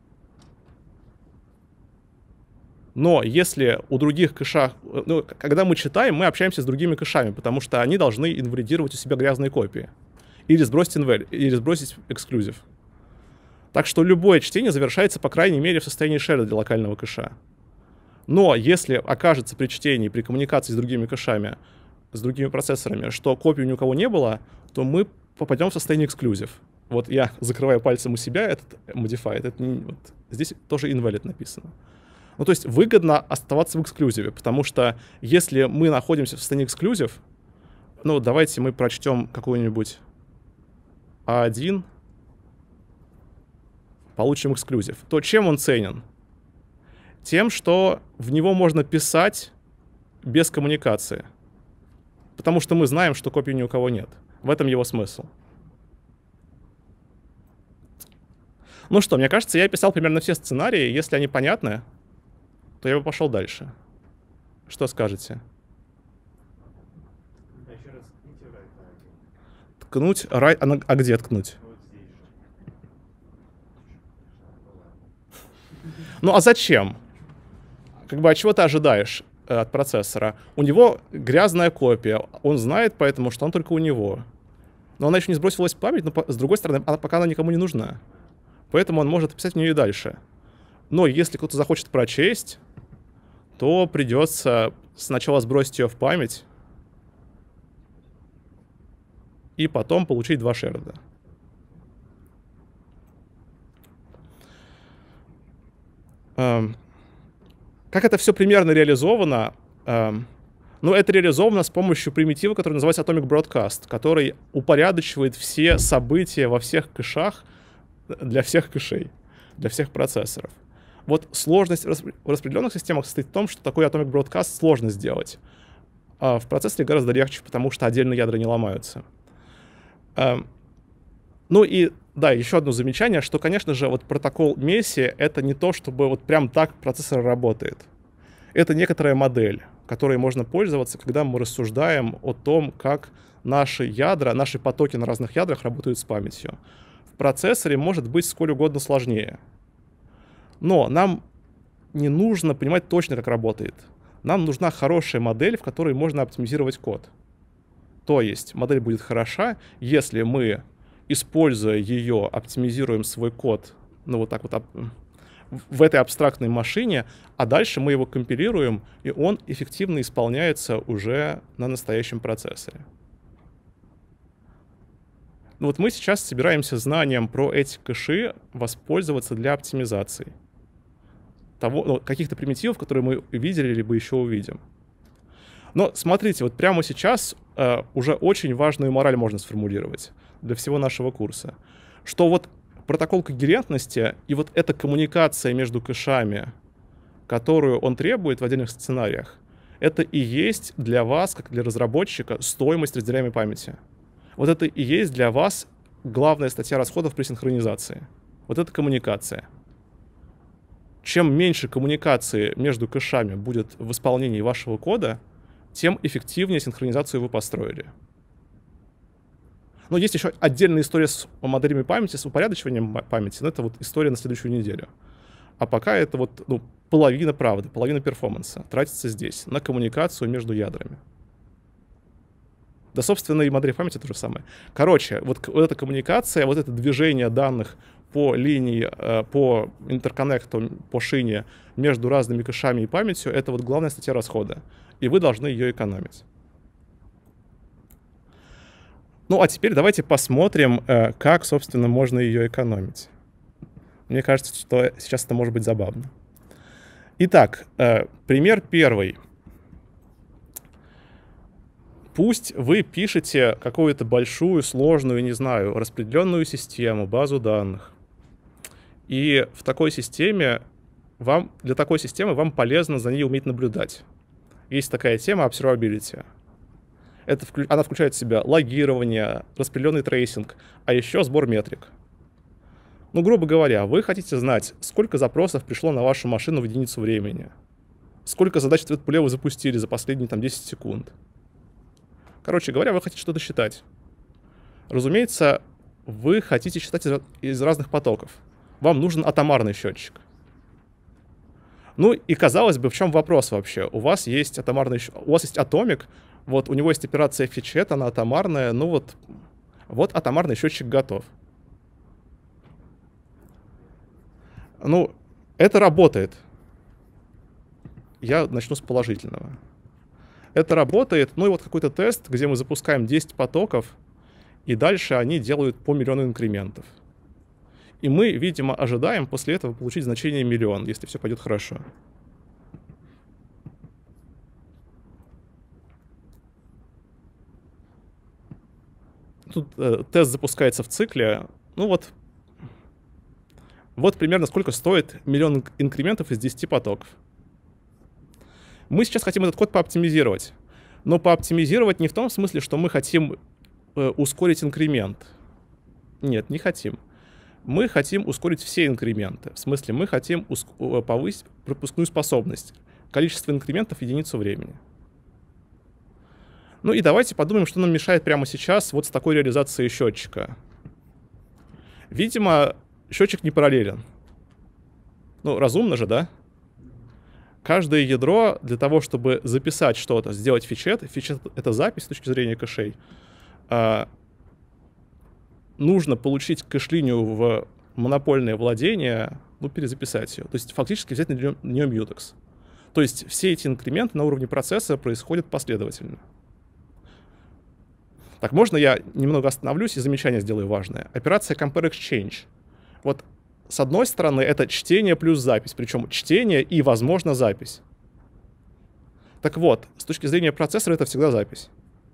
Но если у других кэшах... Ну, когда мы читаем, мы общаемся с другими кэшами, потому что они должны инвалидировать у себя грязные копии. Или сбросить инвалид, или сбросить эксклюзив. Так что любое чтение завершается, по крайней мере, в состоянии шерда для локального кэша. Но если окажется при чтении, при коммуникации с другими кэшами, с другими процессорами, что копии ни у кого не было, то мы попадем в состояние эксклюзив. Вот я закрываю пальцем у себя этот modified. Вот, здесь тоже invalid написано. Ну, то есть выгодно оставаться в эксклюзиве, потому что если мы находимся в состоянии эксклюзив, ну, давайте мы прочтем какой-нибудь A1, получим эксклюзив, то чем он ценен? Тем, что в него можно писать без коммуникации. Потому что мы знаем, что копий ни у кого нет. В этом его смысл. Ну что, мне кажется, я описал примерно все сценарии. Если они понятны, то я бы пошел дальше. Что скажете? Ткнуть right. А где ткнуть? Ну а зачем? Как бы, а чего ты ожидаешь от процессора? У него грязная копия. Он знает поэтому, что она только у него. Но она еще не сбросилась в память, но с другой стороны, пока она никому не нужна. Поэтому он может писать в нее и дальше. Но если кто-то захочет прочесть, то придется сначала сбросить ее в память и потом получить 2 шерда. Как это все примерно реализовано? Ну, это реализовано с помощью примитива, который называется Atomic Broadcast, который упорядочивает все события во всех кэшах для всех кэшей, для всех процессоров. Вот сложность в распределенных системах состоит в том, что такой Atomic Broadcast сложно сделать. А в процессоре гораздо легче, потому что отдельные ядра не ломаются. Ну и да, еще одно замечание, что, конечно же, вот протокол Месси — это не то, чтобы вот прям так процессор работает. Это некоторая модель, которой можно пользоваться, когда мы рассуждаем о том, как наши ядра, наши потоки на разных ядрах работают с памятью. В процессоре может быть сколь угодно сложнее. Но нам не нужно понимать точно, как работает. Нам нужна хорошая модель, в которой можно оптимизировать код. То есть модель будет хороша, если мы, используя ее, оптимизируем свой код, ну вот так вот в этой абстрактной машине, а дальше мы его компилируем, и он эффективно исполняется уже на настоящем процессоре. Ну вот мы сейчас собираемся знанием про эти кэши воспользоваться для оптимизации каких-то примитивов, которые мы видели, либо еще увидим. Но смотрите, вот прямо сейчас уже очень важную мораль можно сформулировать для всего нашего курса, что вот протокол когерентности и вот эта коммуникация между кэшами, которую он требует в отдельных сценариях, это и есть для вас, как для разработчика, стоимость разделяемой памяти. Вот это и есть для вас главная статья расходов при синхронизации. Вот эта коммуникация. Чем меньше коммуникации между кэшами будет в исполнении вашего кода, тем эффективнее синхронизацию вы построили. Но есть еще отдельная история с моделями памяти, с упорядочиванием памяти, но это вот история на следующую неделю. А пока это вот половина правды, половина перформанса тратится здесь, на коммуникацию между ядрами. Да, собственно, и модели памяти то же самое. Короче, вот эта коммуникация, вот это движение данных по линии, по интерконнекту, по шине между разными кэшами и памятью, это вот главная статья расхода. И вы должны ее экономить. Ну, а теперь давайте посмотрим, как, собственно, можно ее экономить. Мне кажется, что сейчас это может быть забавно. Итак, пример первый. Пусть вы пишете какую-то большую, сложную, не знаю, распределенную систему, базу данных. И в такой системе для такой системы вам полезно за ней уметь наблюдать. Есть такая тема observability. Она включает в себя логирование, распределенный трейсинг, а еще сбор метрик. Ну, грубо говоря, вы хотите знать, сколько запросов пришло на вашу машину в единицу времени, сколько задач в Thread-пуле вы запустили за последние там 10 секунд. Короче говоря, вы хотите что-то считать. Разумеется, вы хотите считать из разных потоков. Вам нужен атомарный счетчик. Ну и казалось бы, в чем вопрос вообще? У вас есть атомарный, у вас есть атомик, вот у него есть операция фичет, она атомарная, ну вот атомарный счетчик готов. Ну, это работает. Я начну с положительного. Это работает, ну и вот какой-то тест, где мы запускаем 10 потоков, и дальше они делают по миллиону инкрементов. И мы, видимо, ожидаем после этого получить значение миллион, если все пойдет хорошо. Тут тест запускается в цикле. Ну вот примерно сколько стоит миллион инкрементов из 10 потоков. Мы сейчас хотим этот код пооптимизировать. Но пооптимизировать не в том смысле, что мы хотим ускорить инкремент. Нет, не хотим. Мы хотим ускорить все инкременты. В смысле, мы хотим повысить пропускную способность. Количество инкрементов в единицу времени. Ну и давайте подумаем, что нам мешает прямо сейчас вот с такой реализацией счетчика. Видимо, счетчик не параллелен. Ну, разумно же, да? Каждое ядро для того, чтобы записать что-то, сделать фичет — это запись с точки зрения кэшей, нужно получить кэш-линию в монопольное владение, ну, перезаписать ее. То есть фактически взять на нее мьютекс. То есть все эти инкременты на уровне процесса происходят последовательно. Так, можно я немного остановлюсь и замечание сделаю важное? Операция compare exchange. Вот с одной стороны это чтение плюс запись, причем чтение и, возможно, запись. Так вот, с точки зрения процессора это всегда запись.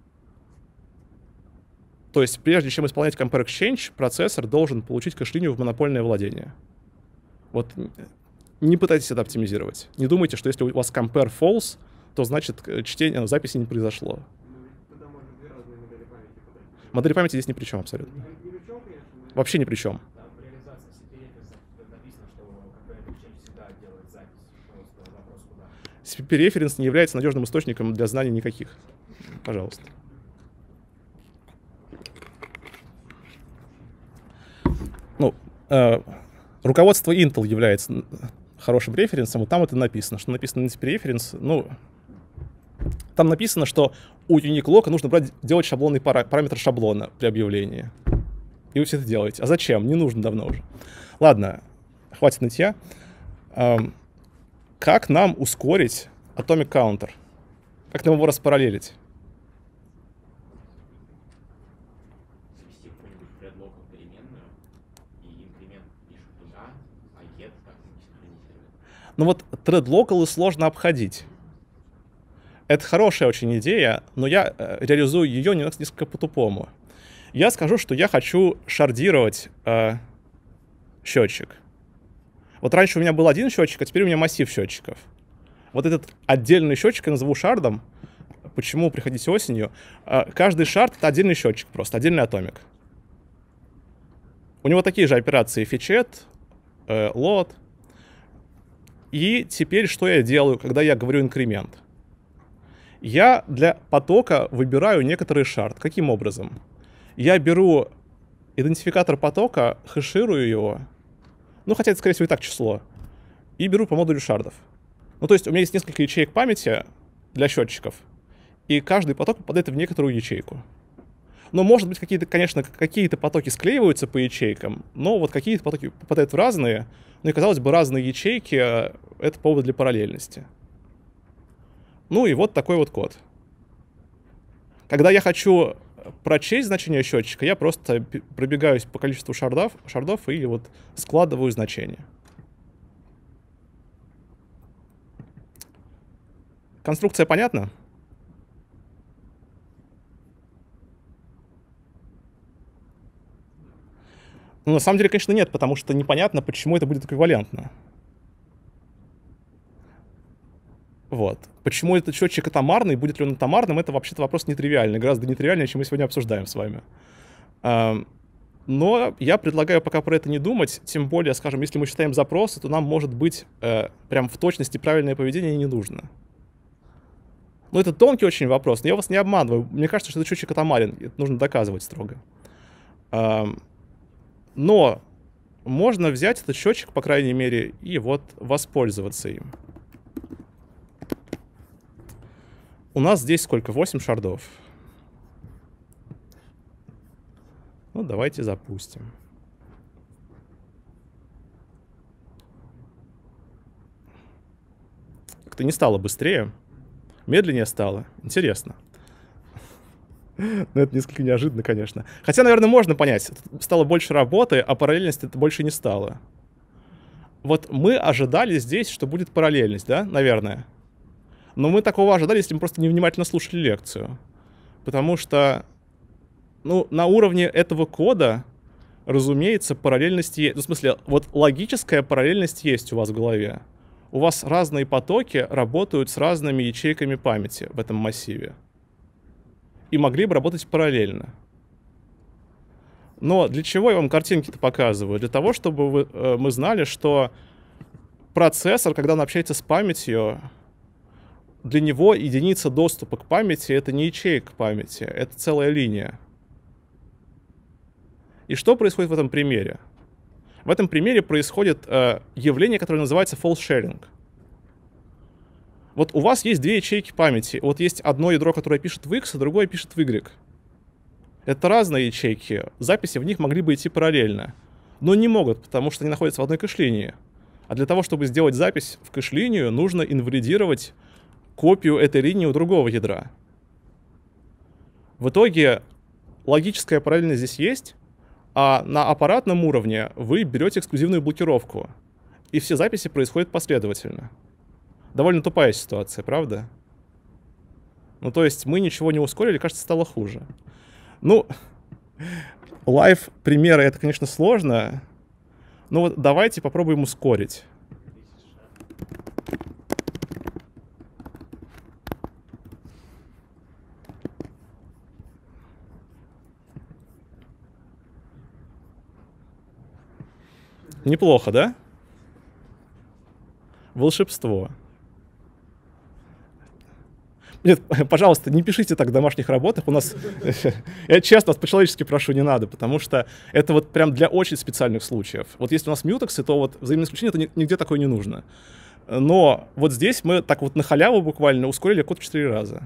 То есть, прежде чем исполнять compare exchange, процессор должен получить кэш-линию в монопольное владение. Вот не пытайтесь это оптимизировать. Не думайте, что если у вас compare false, то значит чтение, записи не произошло. Тогда можно две разные модели памяти подать. Модель памяти здесь ни при чем абсолютно. Ни при чем, конечно. Вообще ни при чем. Там в реализации CP-референса написано, что compare exchange всегда делает запись. Просто вопрос куда. CP-референс не является надежным источником для знаний никаких. Пожалуйста. Ну, руководство Intel является хорошим референсом, и там это написано. Что написано на CP-референс? Ну, там написано, что у Uniqlo нужно делать шаблонный параметр шаблона при объявлении. И вы все это делаете. А зачем? Не нужно давно уже. Ладно, хватит нытья. Как нам ускорить Atomic Counter? Как нам его распараллелить? Завести какую-нибудь thread-local переменную, и инкремент пишет туда, а get как-нибудь синхронизирует. Ну вот thread-local сложно обходить. Это хорошая очень идея, но я реализую ее несколько по-тупому. Я скажу, что я хочу шардировать счетчик. Вот раньше у меня был один счетчик, а теперь у меня массив счетчиков. Вот этот отдельный счетчик я назову шардом. Почему? Приходите осенью. Каждый шард — это отдельный счетчик просто, отдельный атомик. У него такие же операции фичет, load. И теперь что я делаю, когда я говорю инкремент? Я для потока выбираю некоторый шард. Каким образом? Я беру идентификатор потока, хэширую его, ну, хотя это, скорее всего, и так число, и беру по модулю шардов. Ну, то есть у меня есть несколько ячеек памяти для счетчиков, и каждый поток попадает в некоторую ячейку. Но, может быть, конечно, какие-то потоки склеиваются по ячейкам, но вот какие-то потоки попадают в разные, ну и, казалось бы, разные ячейки — это повод для параллельности. Ну и вот такой вот код. Когда я хочу прочесть значение счетчика, я просто пробегаюсь по количеству шардов и вот складываю значения. Конструкция понятна? Ну, на самом деле, конечно, нет, потому что непонятно, почему это будет эквивалентно. Вот. Почему этот счетчик атомарный, будет ли он атомарным, это вообще-то вопрос нетривиальный, гораздо нетривиальнее, чем мы сегодня обсуждаем с вами. Но я предлагаю пока про это не думать, тем более, скажем, если мы считаем запросы, то нам, может быть, прям в точности правильное поведение не нужно. Но это тонкий очень вопрос, но я вас не обманываю. Мне кажется, что это счетчик атомарен, это нужно доказывать строго. Но можно взять этот счетчик, по крайней мере, и вот воспользоваться им. У нас здесь сколько? 8 шардов. Ну, давайте запустим. Как-то не стало быстрее. Медленнее стало. Интересно. Но это несколько неожиданно, конечно. Хотя, наверное, можно понять. Стало больше работы, а параллельность это больше не стало. Вот мы ожидали здесь, что будет параллельность, да, наверное. Но мы такого ожидали, если мы просто невнимательно слушали лекцию. Потому что, ну, на уровне этого кода, разумеется, параллельность есть. Ну, в смысле, вот логическая параллельность есть у вас в голове. У вас разные потоки работают с разными ячейками памяти в этом массиве. И могли бы работать параллельно. Но для чего я вам картинки-то показываю? Для того, чтобы мы знали, что процессор, когда он общается с памятью, для него единица доступа к памяти — это не ячейка памяти, это целая линия. И что происходит в этом примере? В этом примере происходит явление, которое называется false sharing. Вот у вас есть две ячейки памяти. Вот есть одно ядро, которое пишет в X, а другое пишет в Y. Это разные ячейки. Записи в них могли бы идти параллельно. Но не могут, потому что они находятся в одной кэш-линии. А для того, чтобы сделать запись в кэш-линию, нужно инвалидировать копию этой линии у другого ядра. В итоге логическая параллельность здесь есть, а на аппаратном уровне вы берете эксклюзивную блокировку, и все записи происходят последовательно. Довольно тупая ситуация, правда? Ну, то есть мы ничего не ускорили, кажется, стало хуже. Ну, лайв-примеры — это, конечно, сложно, но вот давайте попробуем ускорить. Неплохо, да? Волшебство. Нет, пожалуйста, не пишите так в домашних работах. У нас, я честно, вас по-человечески прошу, не надо, потому что это вот прям для очень специальных случаев. Вот если у нас мьютексы, то вот взаимное исключение, это нигде такое не нужно. Но вот здесь мы так вот на халяву буквально ускорили код в 4 раза.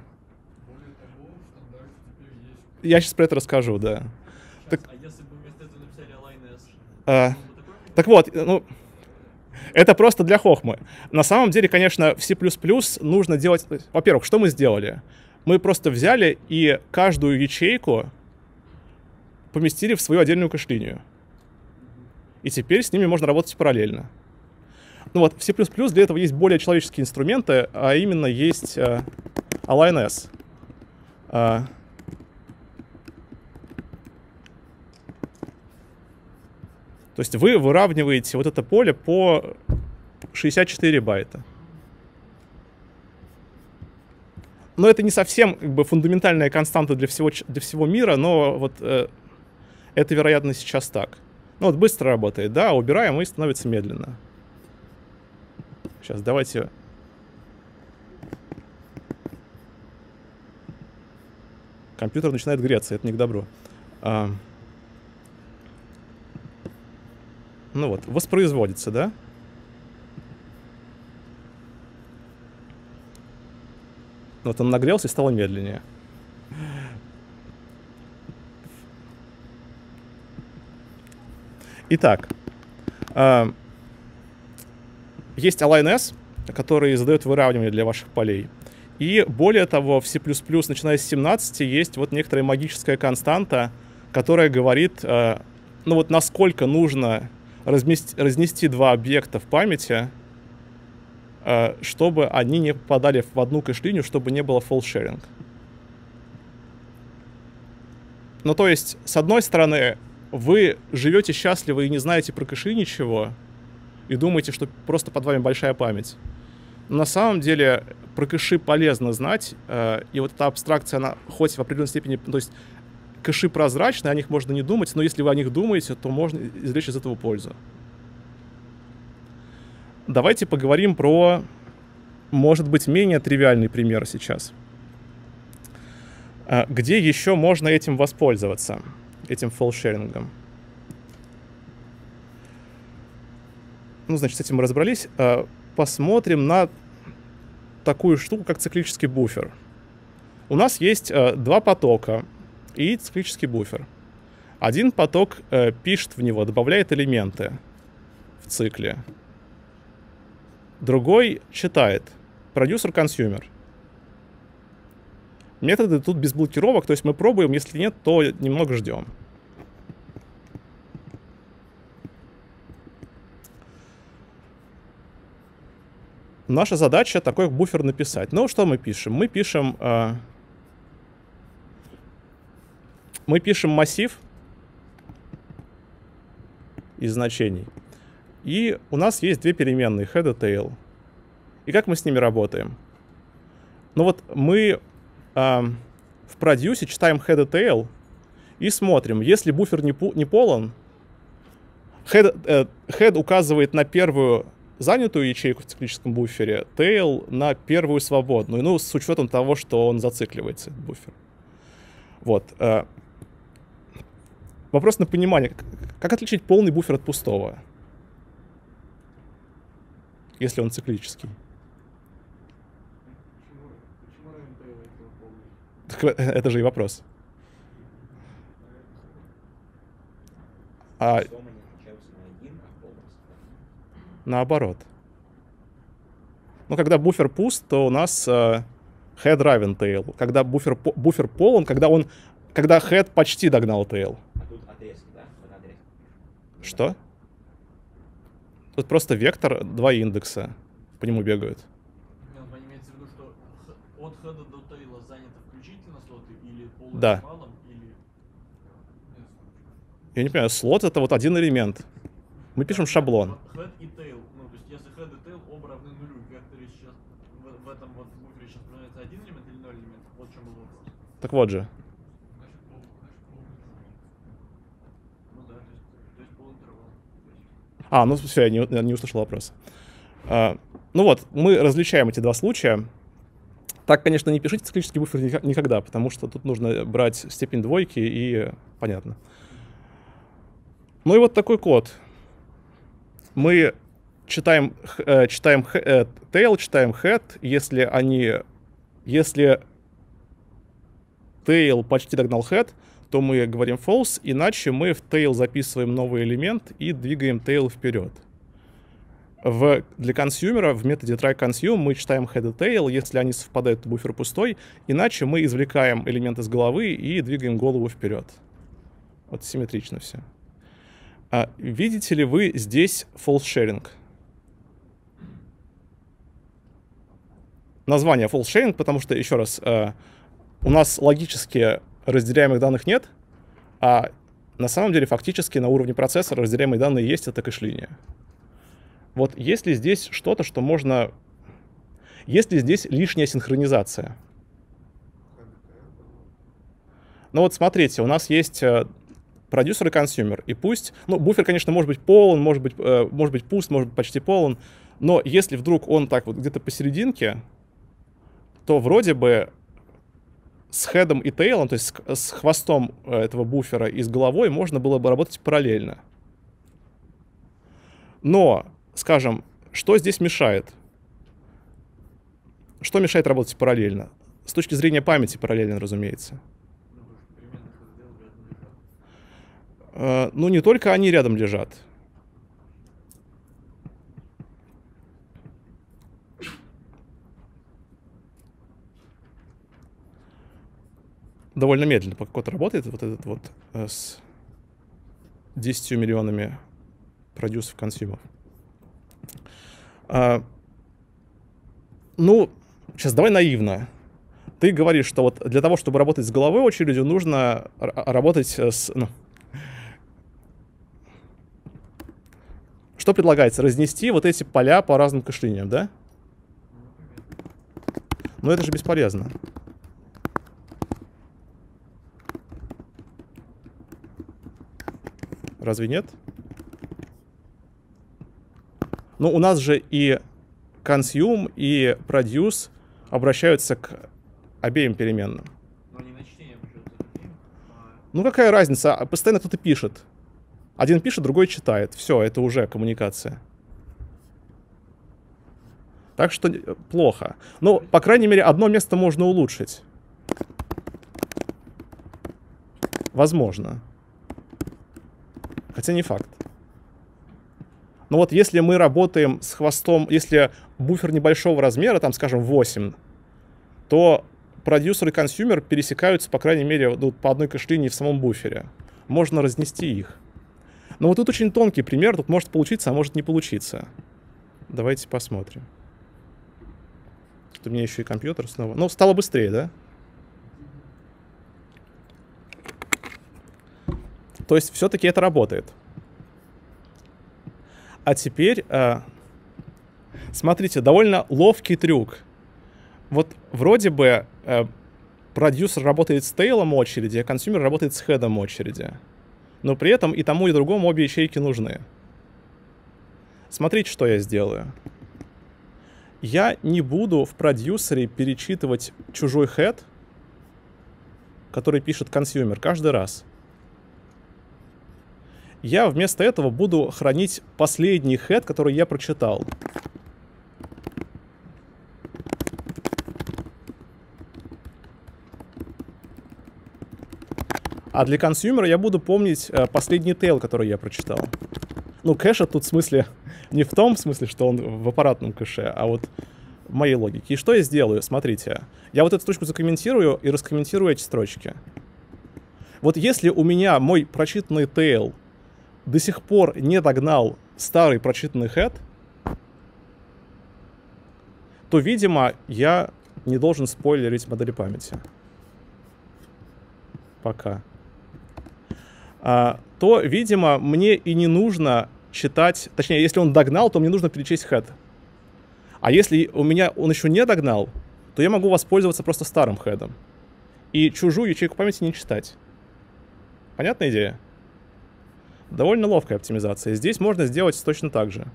Я сейчас про это расскажу, да. Так, а если бы вместо этого написали line-s? Так вот, ну, это просто для хохмы. На самом деле, конечно, в C++ нужно делать... Во-первых, что мы сделали? Мы просто взяли и каждую ячейку поместили в свою отдельную кэш-линию. И теперь с ними можно работать параллельно. Ну вот, в C++ для этого есть более человеческие инструменты, а именно есть align-s. То есть вы выравниваете вот это поле по 64 байта. Но это не совсем как бы фундаментальная константа для всего мира, но вот это, вероятно, сейчас так. Ну вот быстро работает, да, убираем и становится медленно. Сейчас давайте... Компьютер начинает греться, это не к добру. Ну вот, воспроизводится, да? Вот он нагрелся и стало медленнее. Итак, есть align-s, который задает выравнивание для ваших полей. И более того, в C++, начиная с 17, есть вот некоторая магическая константа, которая говорит, ну вот насколько нужно разнести два объекта в памяти, чтобы они не попадали в одну кэш-линию, чтобы не было false sharing. Ну, то есть, с одной стороны, вы живете счастливо и не знаете про кэши ничего, и думаете, что просто под вами большая память. Но на самом деле про кэши полезно знать, и вот эта абстракция, она хоть в определенной степени, то есть кэши прозрачны, о них можно не думать, но если вы о них думаете, то можно извлечь из этого пользу. Давайте поговорим про, может быть, менее тривиальный пример сейчас. Где еще можно этим воспользоваться, этим фолл-шерингом? Ну, значит, с этим мы разобрались. Посмотрим на такую штуку, как циклический буфер. У нас есть два потока и циклический буфер. Один поток пишет в него, добавляет элементы в цикле. Другой читает. Продюсер-консюмер. Методы тут без блокировок, то есть мы пробуем, если нет, то немного ждем. Наша задача такой буфер написать. Ну, что мы пишем? Мы пишем массив из значений. И у нас есть две переменные, head и tail. И как мы с ними работаем? Ну вот мы в продюсе читаем head и tail и смотрим. Если буфер не полон, head указывает на первую занятую ячейку в циклическом буфере, tail на первую свободную, ну, с учетом того, что он зацикливается, буфер. Вот. Вопрос на понимание. Как отличить полный буфер от пустого, если он циклический? Почему равен tail, если он полный? Так это же и вопрос. А Что они отличаются на один, а полностью? наоборот. Ну, когда буфер пуст, то у нас head равен tail. Когда буфер полон, когда head почти догнал tail. А тут отрезки, да? Вот отрезки. Что? Тут просто вектор, два индекса по нему бегают. Имеется в виду, что от хеда до тейла занято включительно слоты или полным Да. спадом, или... Я не понимаю, слот — это вот один элемент. Мы пишем шаблон. Head и tail. Ну, то есть, если head и tail оба равны нулю, в векторе сейчас, в этом вот буфере сейчас появляется один элемент или ноль элемент? Вот в чем был вопрос. Так вот же. Ну да, то есть полуинтервал. Ну все, я не услышал вопрос. Ну вот, мы различаем эти два случая. Так, конечно, не пишите циклический буфер никогда, потому что тут нужно брать степень двойки, и понятно. Ну и вот такой код. Мы читаем tail, читаем head. Если tail почти догнал head, то мы говорим false, иначе мы в tail записываем новый элемент и двигаем tail вперед. Для консюмера в методе try_consume мы читаем head и tail, если они совпадают, то буфер пустой, иначе мы извлекаем элемент из головы и двигаем голову вперед. Вот симметрично все. Видите ли вы здесь false sharing? Название false sharing, потому что, еще раз, у нас логически разделяемых данных нет, а на самом деле фактически на уровне процессора разделяемые данные есть, это кэш-линия. Вот есть ли здесь что-то, что можно... Есть ли здесь лишняя синхронизация? Ну вот смотрите, у нас есть продюсер и консюмер, и пусть... Ну, буфер, конечно, может быть полон, может быть пуст, может быть почти полон, но если вдруг он так вот где-то посерединке, то вроде бы с хедом и тейлом, то есть с хвостом этого буфера и с головой можно было бы работать параллельно. Но, скажем, что здесь мешает? Что мешает работать параллельно? С точки зрения памяти параллельно, разумеется. Ну, не только они рядом лежат. Довольно медленно пока код работает, вот этот вот с 10 миллионами продюсов консюмов. Ну, сейчас давай наивно. Ты говоришь, что вот для того, чтобы работать с головой очередью, нужно работать с... Ну, что предлагается? Разнести вот эти поля по разным кэш-линиям, да? Но это же бесполезно. Разве нет? Ну, у нас же и consume, и produce обращаются к обеим переменным. Но они на чтение обращаются таким. Ну, какая разница? Постоянно кто-то пишет. Один пишет, другой читает. Все, это уже коммуникация. Так что плохо. Ну, по крайней мере, одно место можно улучшить. Возможно. Хотя не факт. Но вот если мы работаем с хвостом, если буфер небольшого размера, там, скажем, 8, то продюсер и консюмер пересекаются, по крайней мере, ну, по одной кэш-линии в самом буфере. Можно разнести их. Но вот тут очень тонкий пример. Тут может получиться, а может не получиться. Давайте посмотрим. Тут у меня еще и компьютер снова. Ну, стало быстрее, да? То есть все-таки это работает. А теперь, смотрите, довольно ловкий трюк. Вот вроде бы продюсер работает с тейлом очереди, а консюмер работает с хедом очереди. Но при этом и тому, и другому обе ячейки нужны. Смотрите, что я сделаю. Я не буду в продюсере перечитывать чужой хед, который пишет консюмер, каждый раз. Я вместо этого буду хранить последний хед, который я прочитал. А для консюмера я буду помнить последний тейл, который я прочитал. Ну, кэша тут в смысле, не в том смысле, что он в аппаратном кэше, а вот в моей логике. И что я сделаю? Смотрите. Я вот эту строчку закомментирую и раскомментирую эти строчки. Вот если у меня мой прочитанный тейл до сих пор не догнал старый прочитанный хед, то, видимо, я не должен спойлерить модели памяти. Пока. То, видимо, мне и не нужно читать... Точнее, если он догнал, то мне нужно перечесть хед. А если у меня он еще не догнал, то я могу воспользоваться просто старым хедом. И чужую ячейку памяти не читать. Понятная идея? Довольно ловкая оптимизация. Здесь можно сделать точно так же.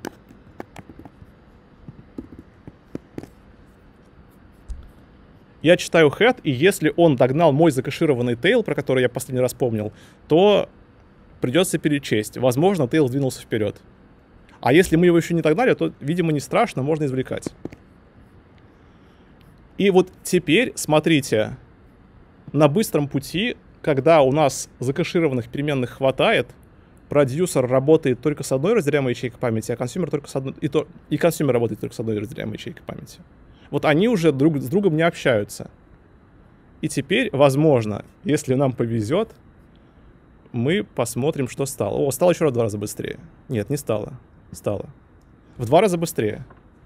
Я читаю head, и если он догнал мой закэшированный тейл, про который я последний раз помнил, то придется перечесть. Возможно, тейл сдвинулся вперед. А если мы его еще не догнали, то, видимо, не страшно, можно извлекать. И вот теперь, смотрите, на быстром пути, когда у нас закэшированных переменных хватает, продюсер работает только с одной разделяемой ячейкой памяти, а консюмер только с одной, и консюмер работает только с одной разделяемой ячейкой памяти. Вот они уже друг с другом не общаются. И теперь, возможно, если нам повезет, мы посмотрим, что стало. О, стало еще в 2 раза быстрее. Нет, не стало. Стало. В 2 раза быстрее.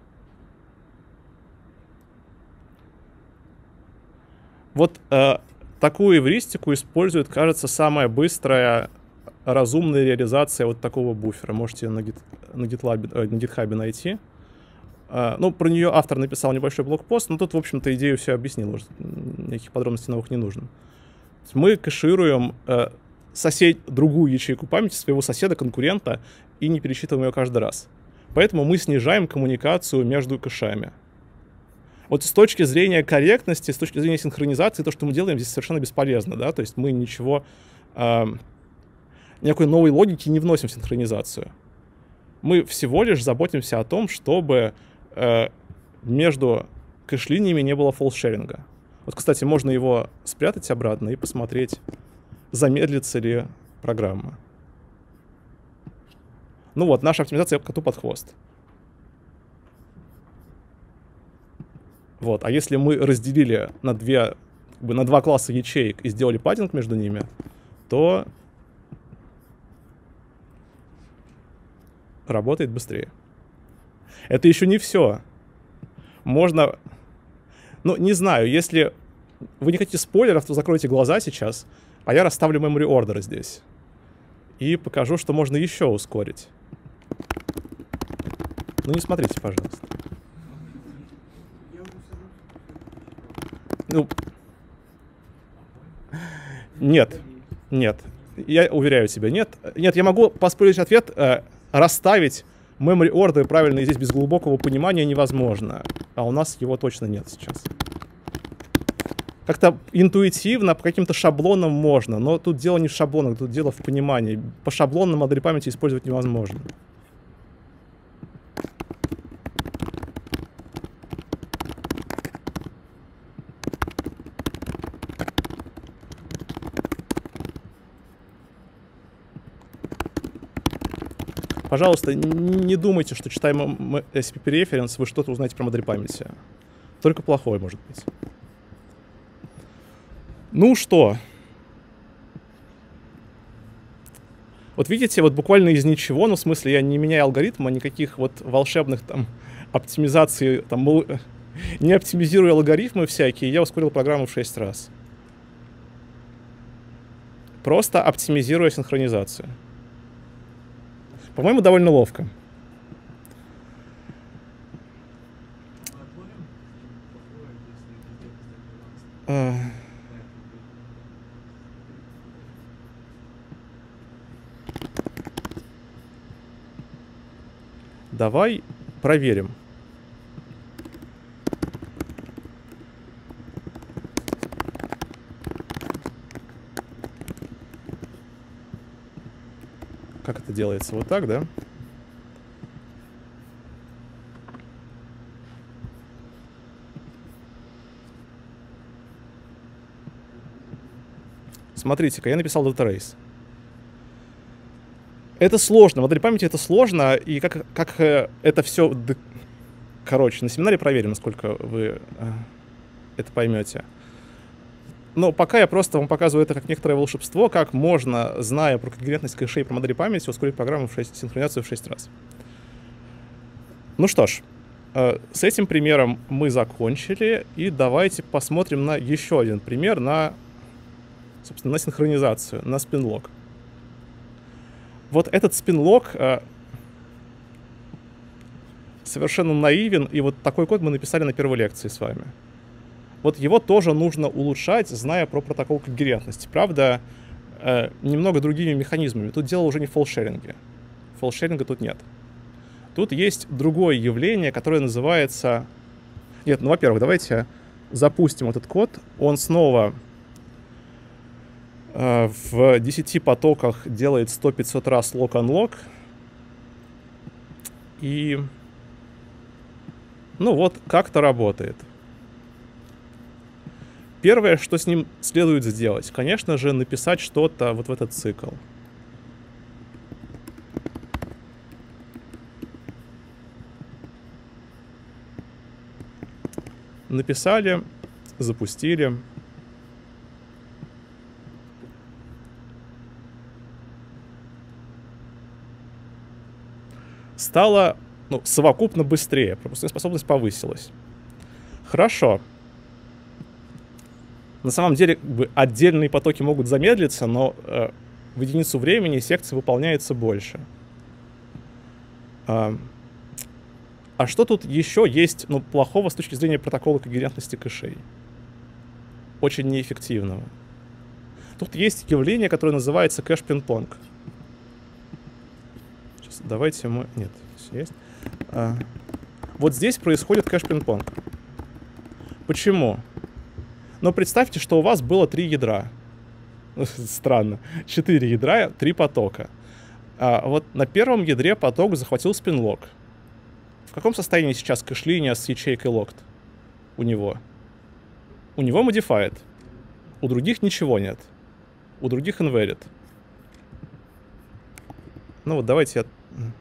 Вот такую эвристику использует, кажется, самая быстрая разумная реализация вот такого буфера. Можете на GitHub найти. Ну, про нее автор написал небольшой блогпост, но тут, в общем-то, идею все объяснил, уже никаких подробностей новых не нужно. Мы кэшируем другую ячейку памяти своего соседа, конкурента, и не пересчитываем ее каждый раз. Поэтому мы снижаем коммуникацию между кэшами. Вот с точки зрения корректности, с точки зрения синхронизации, то, что мы делаем, здесь совершенно бесполезно, да, то есть мы ничего, никакой новой логики не вносим в синхронизацию. Мы всего лишь заботимся о том, чтобы между кэш-линиями не было фолс-шеринга. Вот, кстати, можно его спрятать обратно и посмотреть, замедлится ли программа. Ну вот, наша оптимизация коту под хвост. Вот, а если мы разделили на два класса ячеек и сделали паддинг между ними, то работает быстрее. Это еще не все. Можно... Ну, не знаю, если вы не хотите спойлеров, то закройте глаза сейчас, а я расставлю memory order здесь. И покажу, что можно еще ускорить. Ну, не смотрите, пожалуйста. Ну... Нет. Нет. Я уверяю тебя, нет. Нет, я могу поспорить ответ, расставить memory order правильно и здесь без глубокого понимания невозможно. А у нас его точно нет сейчас. Как-то интуитивно, по каким-то шаблонам можно, но тут дело не в шаблонах, тут дело в понимании. По шаблонам модель памяти использовать невозможно. Пожалуйста, не думайте, что читаем SPP Reference, вы что-то узнаете про модель памяти. Только плохое может быть. Ну что? Вот видите, вот буквально из ничего, ну в смысле я не меняю алгоритма, никаких вот волшебных там оптимизаций, там, не оптимизирую алгоритмы всякие, я ускорил программу в 6 раз. Просто оптимизируя синхронизацию. По-моему, довольно ловко. Давай проверим. Как это делается? Вот так, да? Смотрите-ка, я написал data race. Это сложно, модель памяти это сложно, и как это все... Короче, на семинаре проверим, насколько вы это поймете. Но пока я просто вам показываю это как некоторое волшебство, как можно, зная про когерентность кэшей и про модели памяти, ускорить программу синхронизацию в 6 раз. Ну что ж, с этим примером мы закончили, и давайте посмотрим на еще один пример, собственно, на синхронизацию, на спинлог. Вот этот спинлог совершенно наивен, и вот такой код мы написали на первой лекции с вами. Вот его тоже нужно улучшать, зная про протокол когерентности. Правда, немного другими механизмами. Тут дело уже не в фоллшеринге. Фоллшеринга тут нет. Тут есть другое явление, которое называется... Нет, ну, во-первых, давайте запустим этот код. Он снова в 10 потоках делает 100-500 раз lock-unlock. И... ну вот, как-то работает. Первое, что с ним следует сделать, конечно же, написать что-то вот в этот цикл. Написали, запустили. Стало, ну, совокупно быстрее, пропускная способность повысилась. Хорошо. На самом деле, отдельные потоки могут замедлиться, но в единицу времени секций выполняется больше. А что тут еще есть, ну, плохого с точки зрения протокола когерентности кэшей? Очень неэффективного. Тут есть явление, которое называется кэш-пинг-понг. Сейчас, давайте мы... Нет, все есть. Вот здесь происходит кэш-пинг-понг. Почему? Но представьте, что у вас было 3 ядра. Странно. 4 ядра, 3 потока. Вот на первом ядре поток захватил спинлог. В каком состоянии сейчас кэш-линия с ячейкой locked у него? У него modified. У других ничего нет. У других invalid. Ну вот давайте я...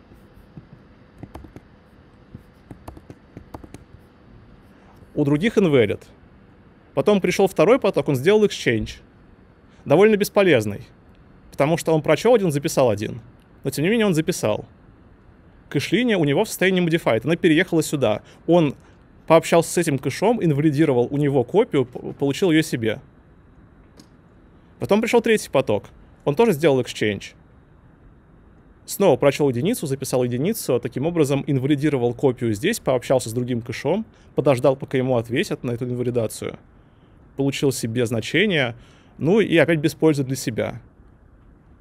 У других invalid. Потом пришел второй поток, он сделал exchange. Довольно бесполезный. Потому что он прочел один, записал один. Но тем не менее он записал. Кэш-линия у него в состоянии modified. Она переехала сюда. Он пообщался с этим кэшом, инвалидировал у него копию, получил ее себе. Потом пришел третий поток. Он тоже сделал exchange. Снова прочел единицу, записал единицу, таким образом инвалидировал копию здесь, пообщался с другим кэшом, подождал, пока ему ответят на эту инвалидацию. Получил себе значение, ну и опять без пользы для себя.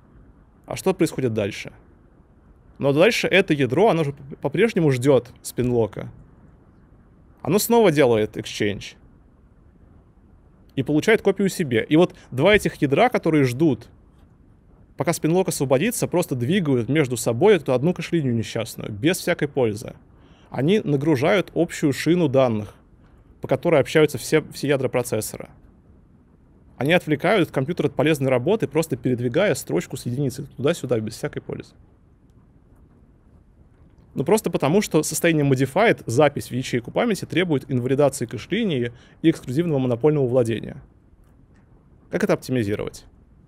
А что происходит дальше? Но дальше это ядро, оно же по-прежнему ждет спинлока. Оно снова делает exchange. И получает копию себе. И вот два этих ядра, которые ждут, пока спинлок освободится, просто двигают между собой эту одну кэш-линию несчастную, без всякой пользы. Они нагружают общую шину данных, по которой общаются все ядра процессора. Они отвлекают компьютер от полезной работы, просто передвигая строчку с единицы туда-сюда, без всякой пользы. Ну, просто потому, что состояние modified, запись в ячейку памяти, требует инвалидации кэш-линии и эксклюзивного монопольного владения. Как это оптимизировать?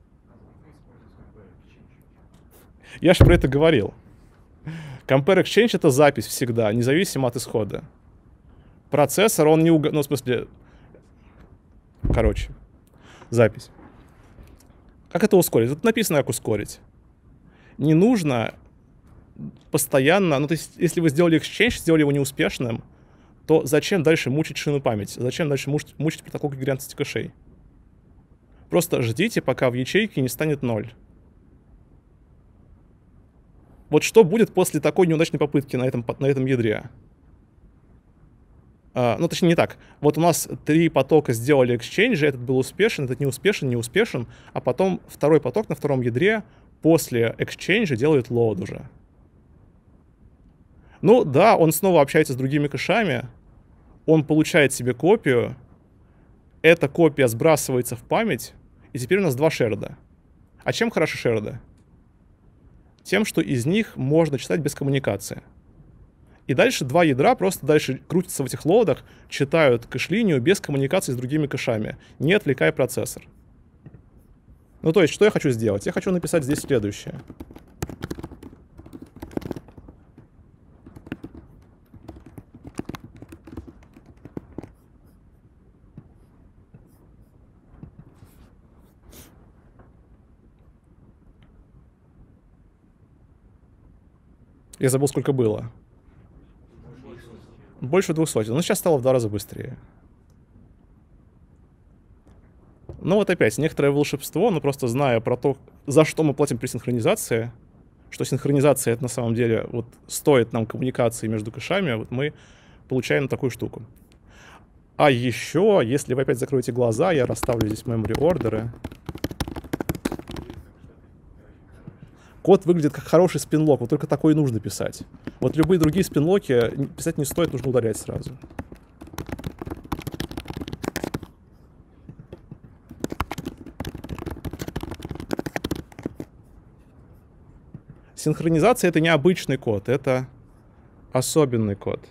Я же про это говорил. Compare Exchange — это запись всегда, независимо от исхода. Процессор, он не ну, в смысле... Короче, запись. Как это ускорить? Тут написано, как ускорить. Не нужно постоянно... Ну, то есть, если вы сделали Exchange, сделали его неуспешным, то зачем дальше мучить шину памяти? Зачем дальше мучить протокол когерентности кэшей? Просто ждите, пока в ячейке не станет 0. Вот что будет после такой неудачной попытки на этом ядре? Ну, точнее, не так. Вот у нас 3 потока сделали exchange, этот был успешен, этот не успешен, а потом второй поток на втором ядре после exchange делает load уже. Ну, да, он снова общается с другими кэшами, он получает себе копию, эта копия сбрасывается в память, и теперь у нас 2 шерда. А чем хороши шерды? Тем, что из них можно читать без коммуникации. И дальше 2 ядра просто дальше крутятся в этих лодах, читают кэш-линию без коммуникации с другими кэшами, не отвлекая процессор. Ну, то есть, что я хочу сделать? Я хочу написать здесь следующее. Я забыл, сколько было. Больше 200. Но сейчас стало в 2 раза быстрее. Ну вот опять, некоторое волшебство, но просто зная про то, за что мы платим при синхронизации, что синхронизация это на самом деле вот стоит нам коммуникации между кэшами, вот мы получаем такую штуку. А еще, если вы опять закроете глаза, я расставлю здесь memory ордеры. Код выглядит как хороший спинлок, вот только такой и нужно писать. Вот любые другие спинлоки писать не стоит, нужно удалять сразу. Синхронизация — это не обычный код, это особенный код.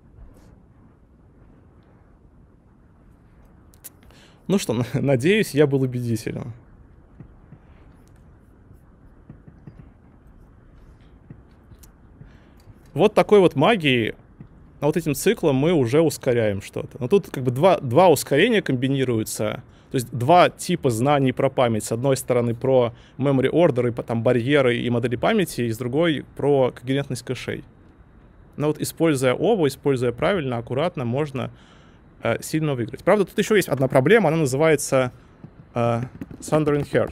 Ну что, надеюсь, я был убедителен. Вот такой вот магией, а вот этим циклом мы уже ускоряем что-то. Но тут как бы два ускорения комбинируются. То есть 2 типа знаний про память. С одной стороны про memory order, там барьеры и модели памяти, и с другой про когерентность кэшей. Но вот используя оба, используя правильно, аккуратно, можно сильно выиграть. Правда, тут еще есть одна проблема, она называется Thundering Heart.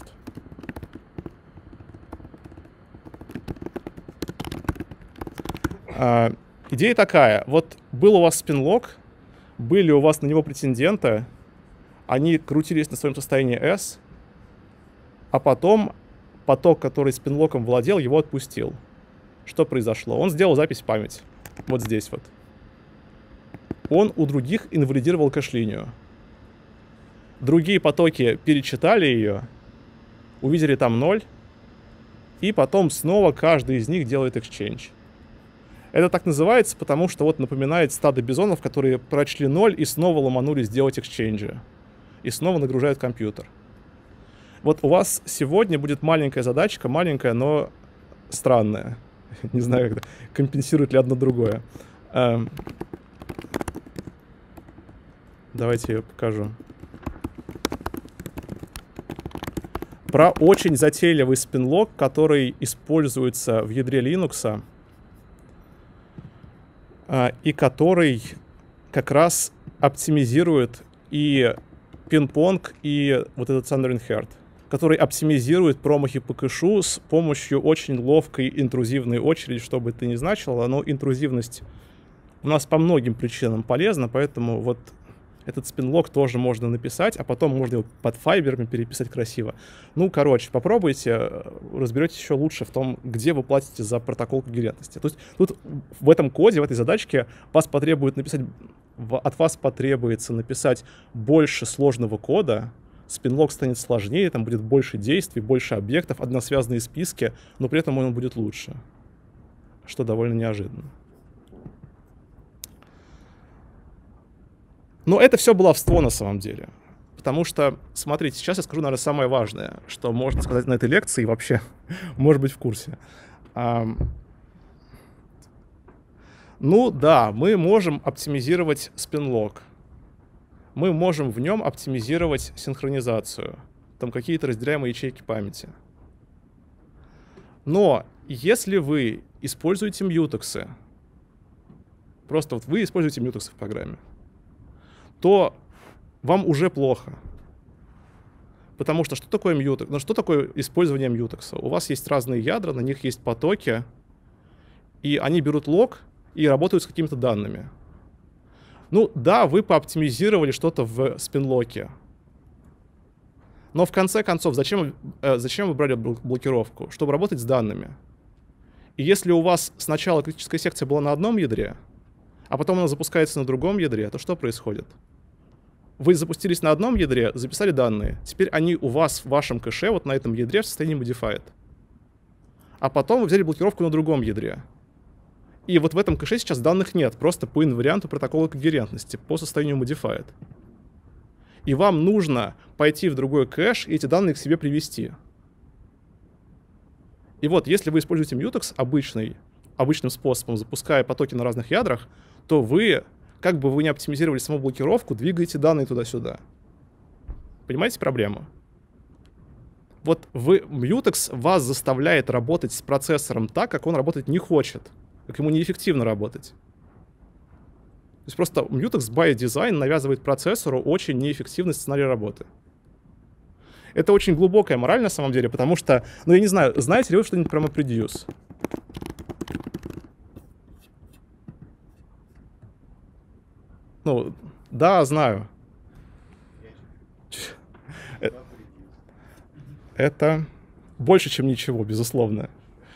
Идея такая. Вот был у вас спинлок, были у вас на него претенденты, они крутились на своем состоянии S, а потом поток, который спинлоком владел, его отпустил. Что произошло? Он сделал запись в память. Вот здесь вот. Он у других инвалидировал кэш-линию. Другие потоки перечитали ее, увидели там 0, и потом снова каждый из них делает exchange. Это так называется, потому что вот напоминает стадо бизонов, которые прочли 0 и снова ломанулись делать эксчейнджи. И снова нагружают компьютер. Вот у вас сегодня будет маленькая задачка, маленькая, но странная. Не знаю, как компенсирует ли одно другое. Давайте я покажу. Про очень затейливый спинлок, который используется в ядре Linux, и который как раз оптимизирует и пинг-понг, и вот этот Thundering Heart. который оптимизирует промахи по кэшу с помощью очень ловкой интрузивной очереди, что бы это ни значило, но интрузивность у нас по многим причинам полезна, поэтому вот этот спинлог тоже можно написать, а потом можно его под файберами переписать красиво. Ну, короче, попробуйте, разберетесь еще лучше в том, где вы платите за протокол когерентности. То есть тут в этом коде, в этой задачке от вас потребуется написать больше сложного кода, спинлог станет сложнее, там будет больше действий, больше объектов, односвязанные списки, но при этом он будет лучше, что довольно неожиданно. Но это все баловство на самом деле. Потому что, смотрите, сейчас я скажу, наверное, самое важное, что можно сказать на этой лекции и вообще, может быть, в курсе. Ну да, мы можем оптимизировать спинлог. Мы можем в нем оптимизировать синхронизацию. Там какие-то разделяемые ячейки памяти. Но если вы используете мьютексы, просто вот вы используете мьютексы в программе, то вам уже плохо. Потому что что такое мьютекс? Ну, что такое использование мьютекса? У вас есть разные ядра, на них есть потоки, и они берут лог и работают с какими-то данными. Ну да, вы пооптимизировали что-то в спинлоке. Но в конце концов, зачем вы брали блокировку? Чтобы работать с данными. И если у вас сначала критическая секция была на одном ядре, а потом она запускается на другом ядре, то что происходит? Вы запустились на одном ядре, записали данные. Теперь они у вас в вашем кэше, вот на этом ядре, в состоянии modified. А потом вы взяли блокировку на другом ядре. И вот в этом кэше сейчас данных нет, просто по инварианту протокола когерентности, по состоянию modified. И вам нужно пойти в другой кэш и эти данные к себе привести. И вот, если вы используете mutex обычным способом, запуская потоки на разных ядрах, то вы, как бы вы не оптимизировали саму блокировку, двигаете данные туда-сюда. Понимаете проблему? Вот mutex вас заставляет работать с процессором так, как он работать не хочет, как ему неэффективно работать. То есть просто mutex by design навязывает процессору очень неэффективный сценарий работы. Это очень глубокая мораль на самом деле, потому что, ну я не знаю, знаете ли вы что-нибудь про MapReduce? Ну, да, знаю. Это больше, чем ничего, безусловно.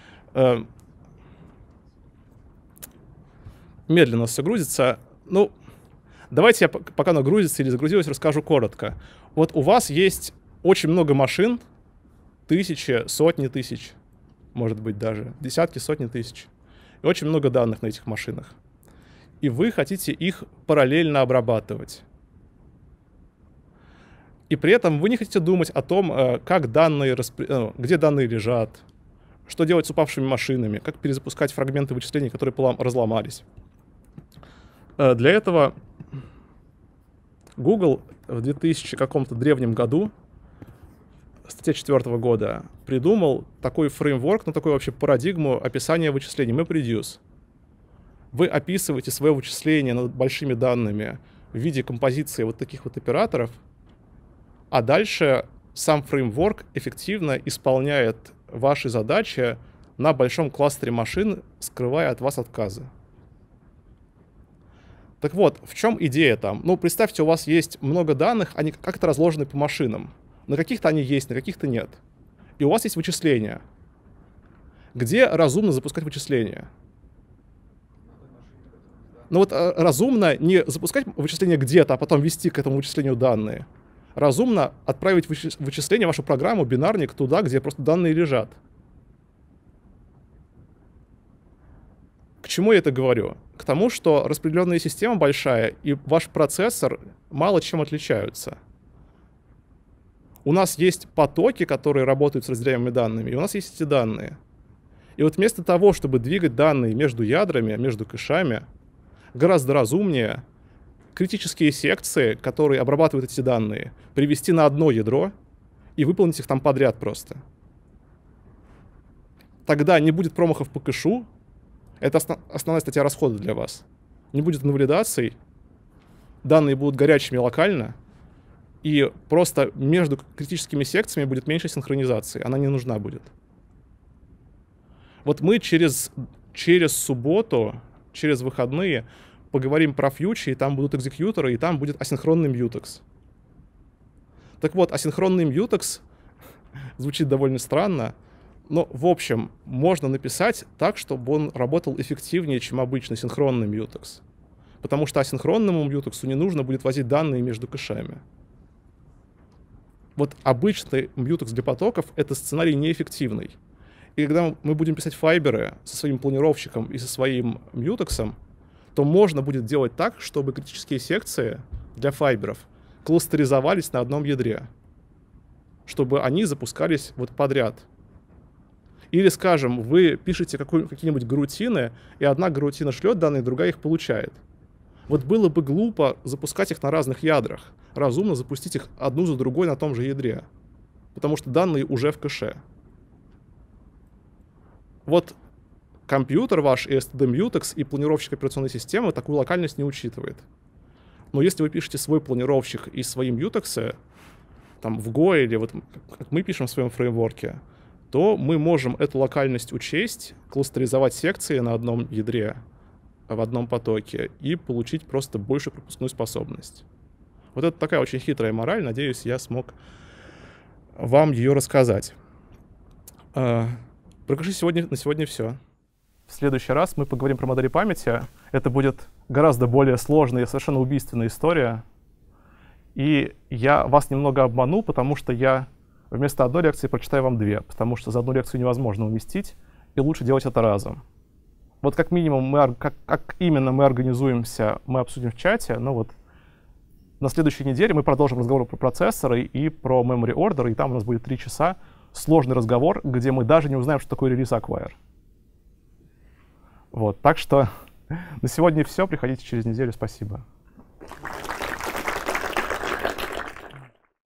Медленно все грузится. Ну, давайте я, пока оно грузится или загрузилось, расскажу коротко. Вот у вас есть очень много машин, тысячи, сотни тысяч, может быть даже, десятки, сотни тысяч. И очень много данных на этих машинах. И вы хотите их параллельно обрабатывать. И при этом вы не хотите думать о том, как данные где данные лежат, что делать с упавшими машинами, как перезапускать фрагменты вычислений, которые разломались. Для этого Google в 2000 каком-то древнем году, статья 4 года, придумал такой фреймворк, ну такую вообще парадигму описания вычислений, MapReduce. Вы описываете свое вычисление над большими данными в виде композиции вот таких вот операторов, а дальше сам фреймворк эффективно исполняет ваши задачи на большом кластере машин, скрывая от вас отказы. Так вот, в чем идея там? Ну, представьте, у вас есть много данных, они как-то разложены по машинам. На каких-то они есть, на каких-то нет. И у вас есть вычисления. Где разумно запускать вычисления? Ну вот разумно не запускать вычисления где-то, а потом ввести к этому вычислению данные. Разумно отправить вычисление, вашу программу, бинарник, туда, где просто данные лежат. К чему я это говорю? К тому, что распределенная система большая, и ваш процессор мало чем отличаются. У нас есть потоки, которые работают с разделяемыми данными, и у нас есть эти данные. И вот вместо того, чтобы двигать данные между ядрами, между кэшами, гораздо разумнее критические секции, которые обрабатывают эти данные, привести на одно ядро и выполнить их там подряд просто. Тогда не будет промахов по кэшу. Это основная статья расхода для вас. Не будет инвалидаций, данные будут горячими локально, И просто между критическими секциями будет меньше синхронизации. Она не нужна будет. Вот мы через субботу, через выходные поговорим про фьючи, и там будут экзекьюторы, и там будет асинхронный mutex. Так вот, асинхронный mutex звучит довольно странно, но, в общем, можно написать так, чтобы он работал эффективнее, чем обычный синхронный mutex. Потому что асинхронному mutex не нужно будет возить данные между кэшами. Вот обычный mutex для потоков — это сценарий неэффективный. И когда мы будем писать файберы со своим планировщиком и со своим мьютексом, то можно будет делать так, чтобы критические секции для файберов кластеризовались на одном ядре, чтобы они запускались вот подряд. Или, скажем, вы пишете какие-нибудь гарутины, и одна гарутина шлет данные, другая их получает. Вот было бы глупо запускать их на разных ядрах. Разумно запустить их одну за другой на том же ядре, потому что данные уже в кэше. Вот компьютер ваш и std-mutex и планировщик операционной системы такую локальность не учитывает. Но если вы пишете свой планировщик и свои мьютексы, там в Go или вот как мы пишем в своем фреймворке, то мы можем эту локальность учесть, кластеризовать секции на одном ядре, в одном потоке и получить просто большую пропускную способность. Вот это такая очень хитрая мораль. Надеюсь, я смог вам ее рассказать. Про кэши на сегодня все. В следующий раз мы поговорим про модели памяти. Это будет гораздо более сложная и совершенно убийственная история. И я вас немного обману, потому что я вместо одной лекции прочитаю вам две, потому что за одну лекцию невозможно уместить, и лучше делать это разом. Вот как минимум, как именно мы организуемся, мы обсудим в чате, но вот на следующей неделе мы продолжим разговор про процессоры и про memory order, и там у нас будет 3 часа сложный разговор, где мы даже не узнаем, что такое релиз acquire. Вот, так что на сегодня все. Приходите через неделю. Спасибо.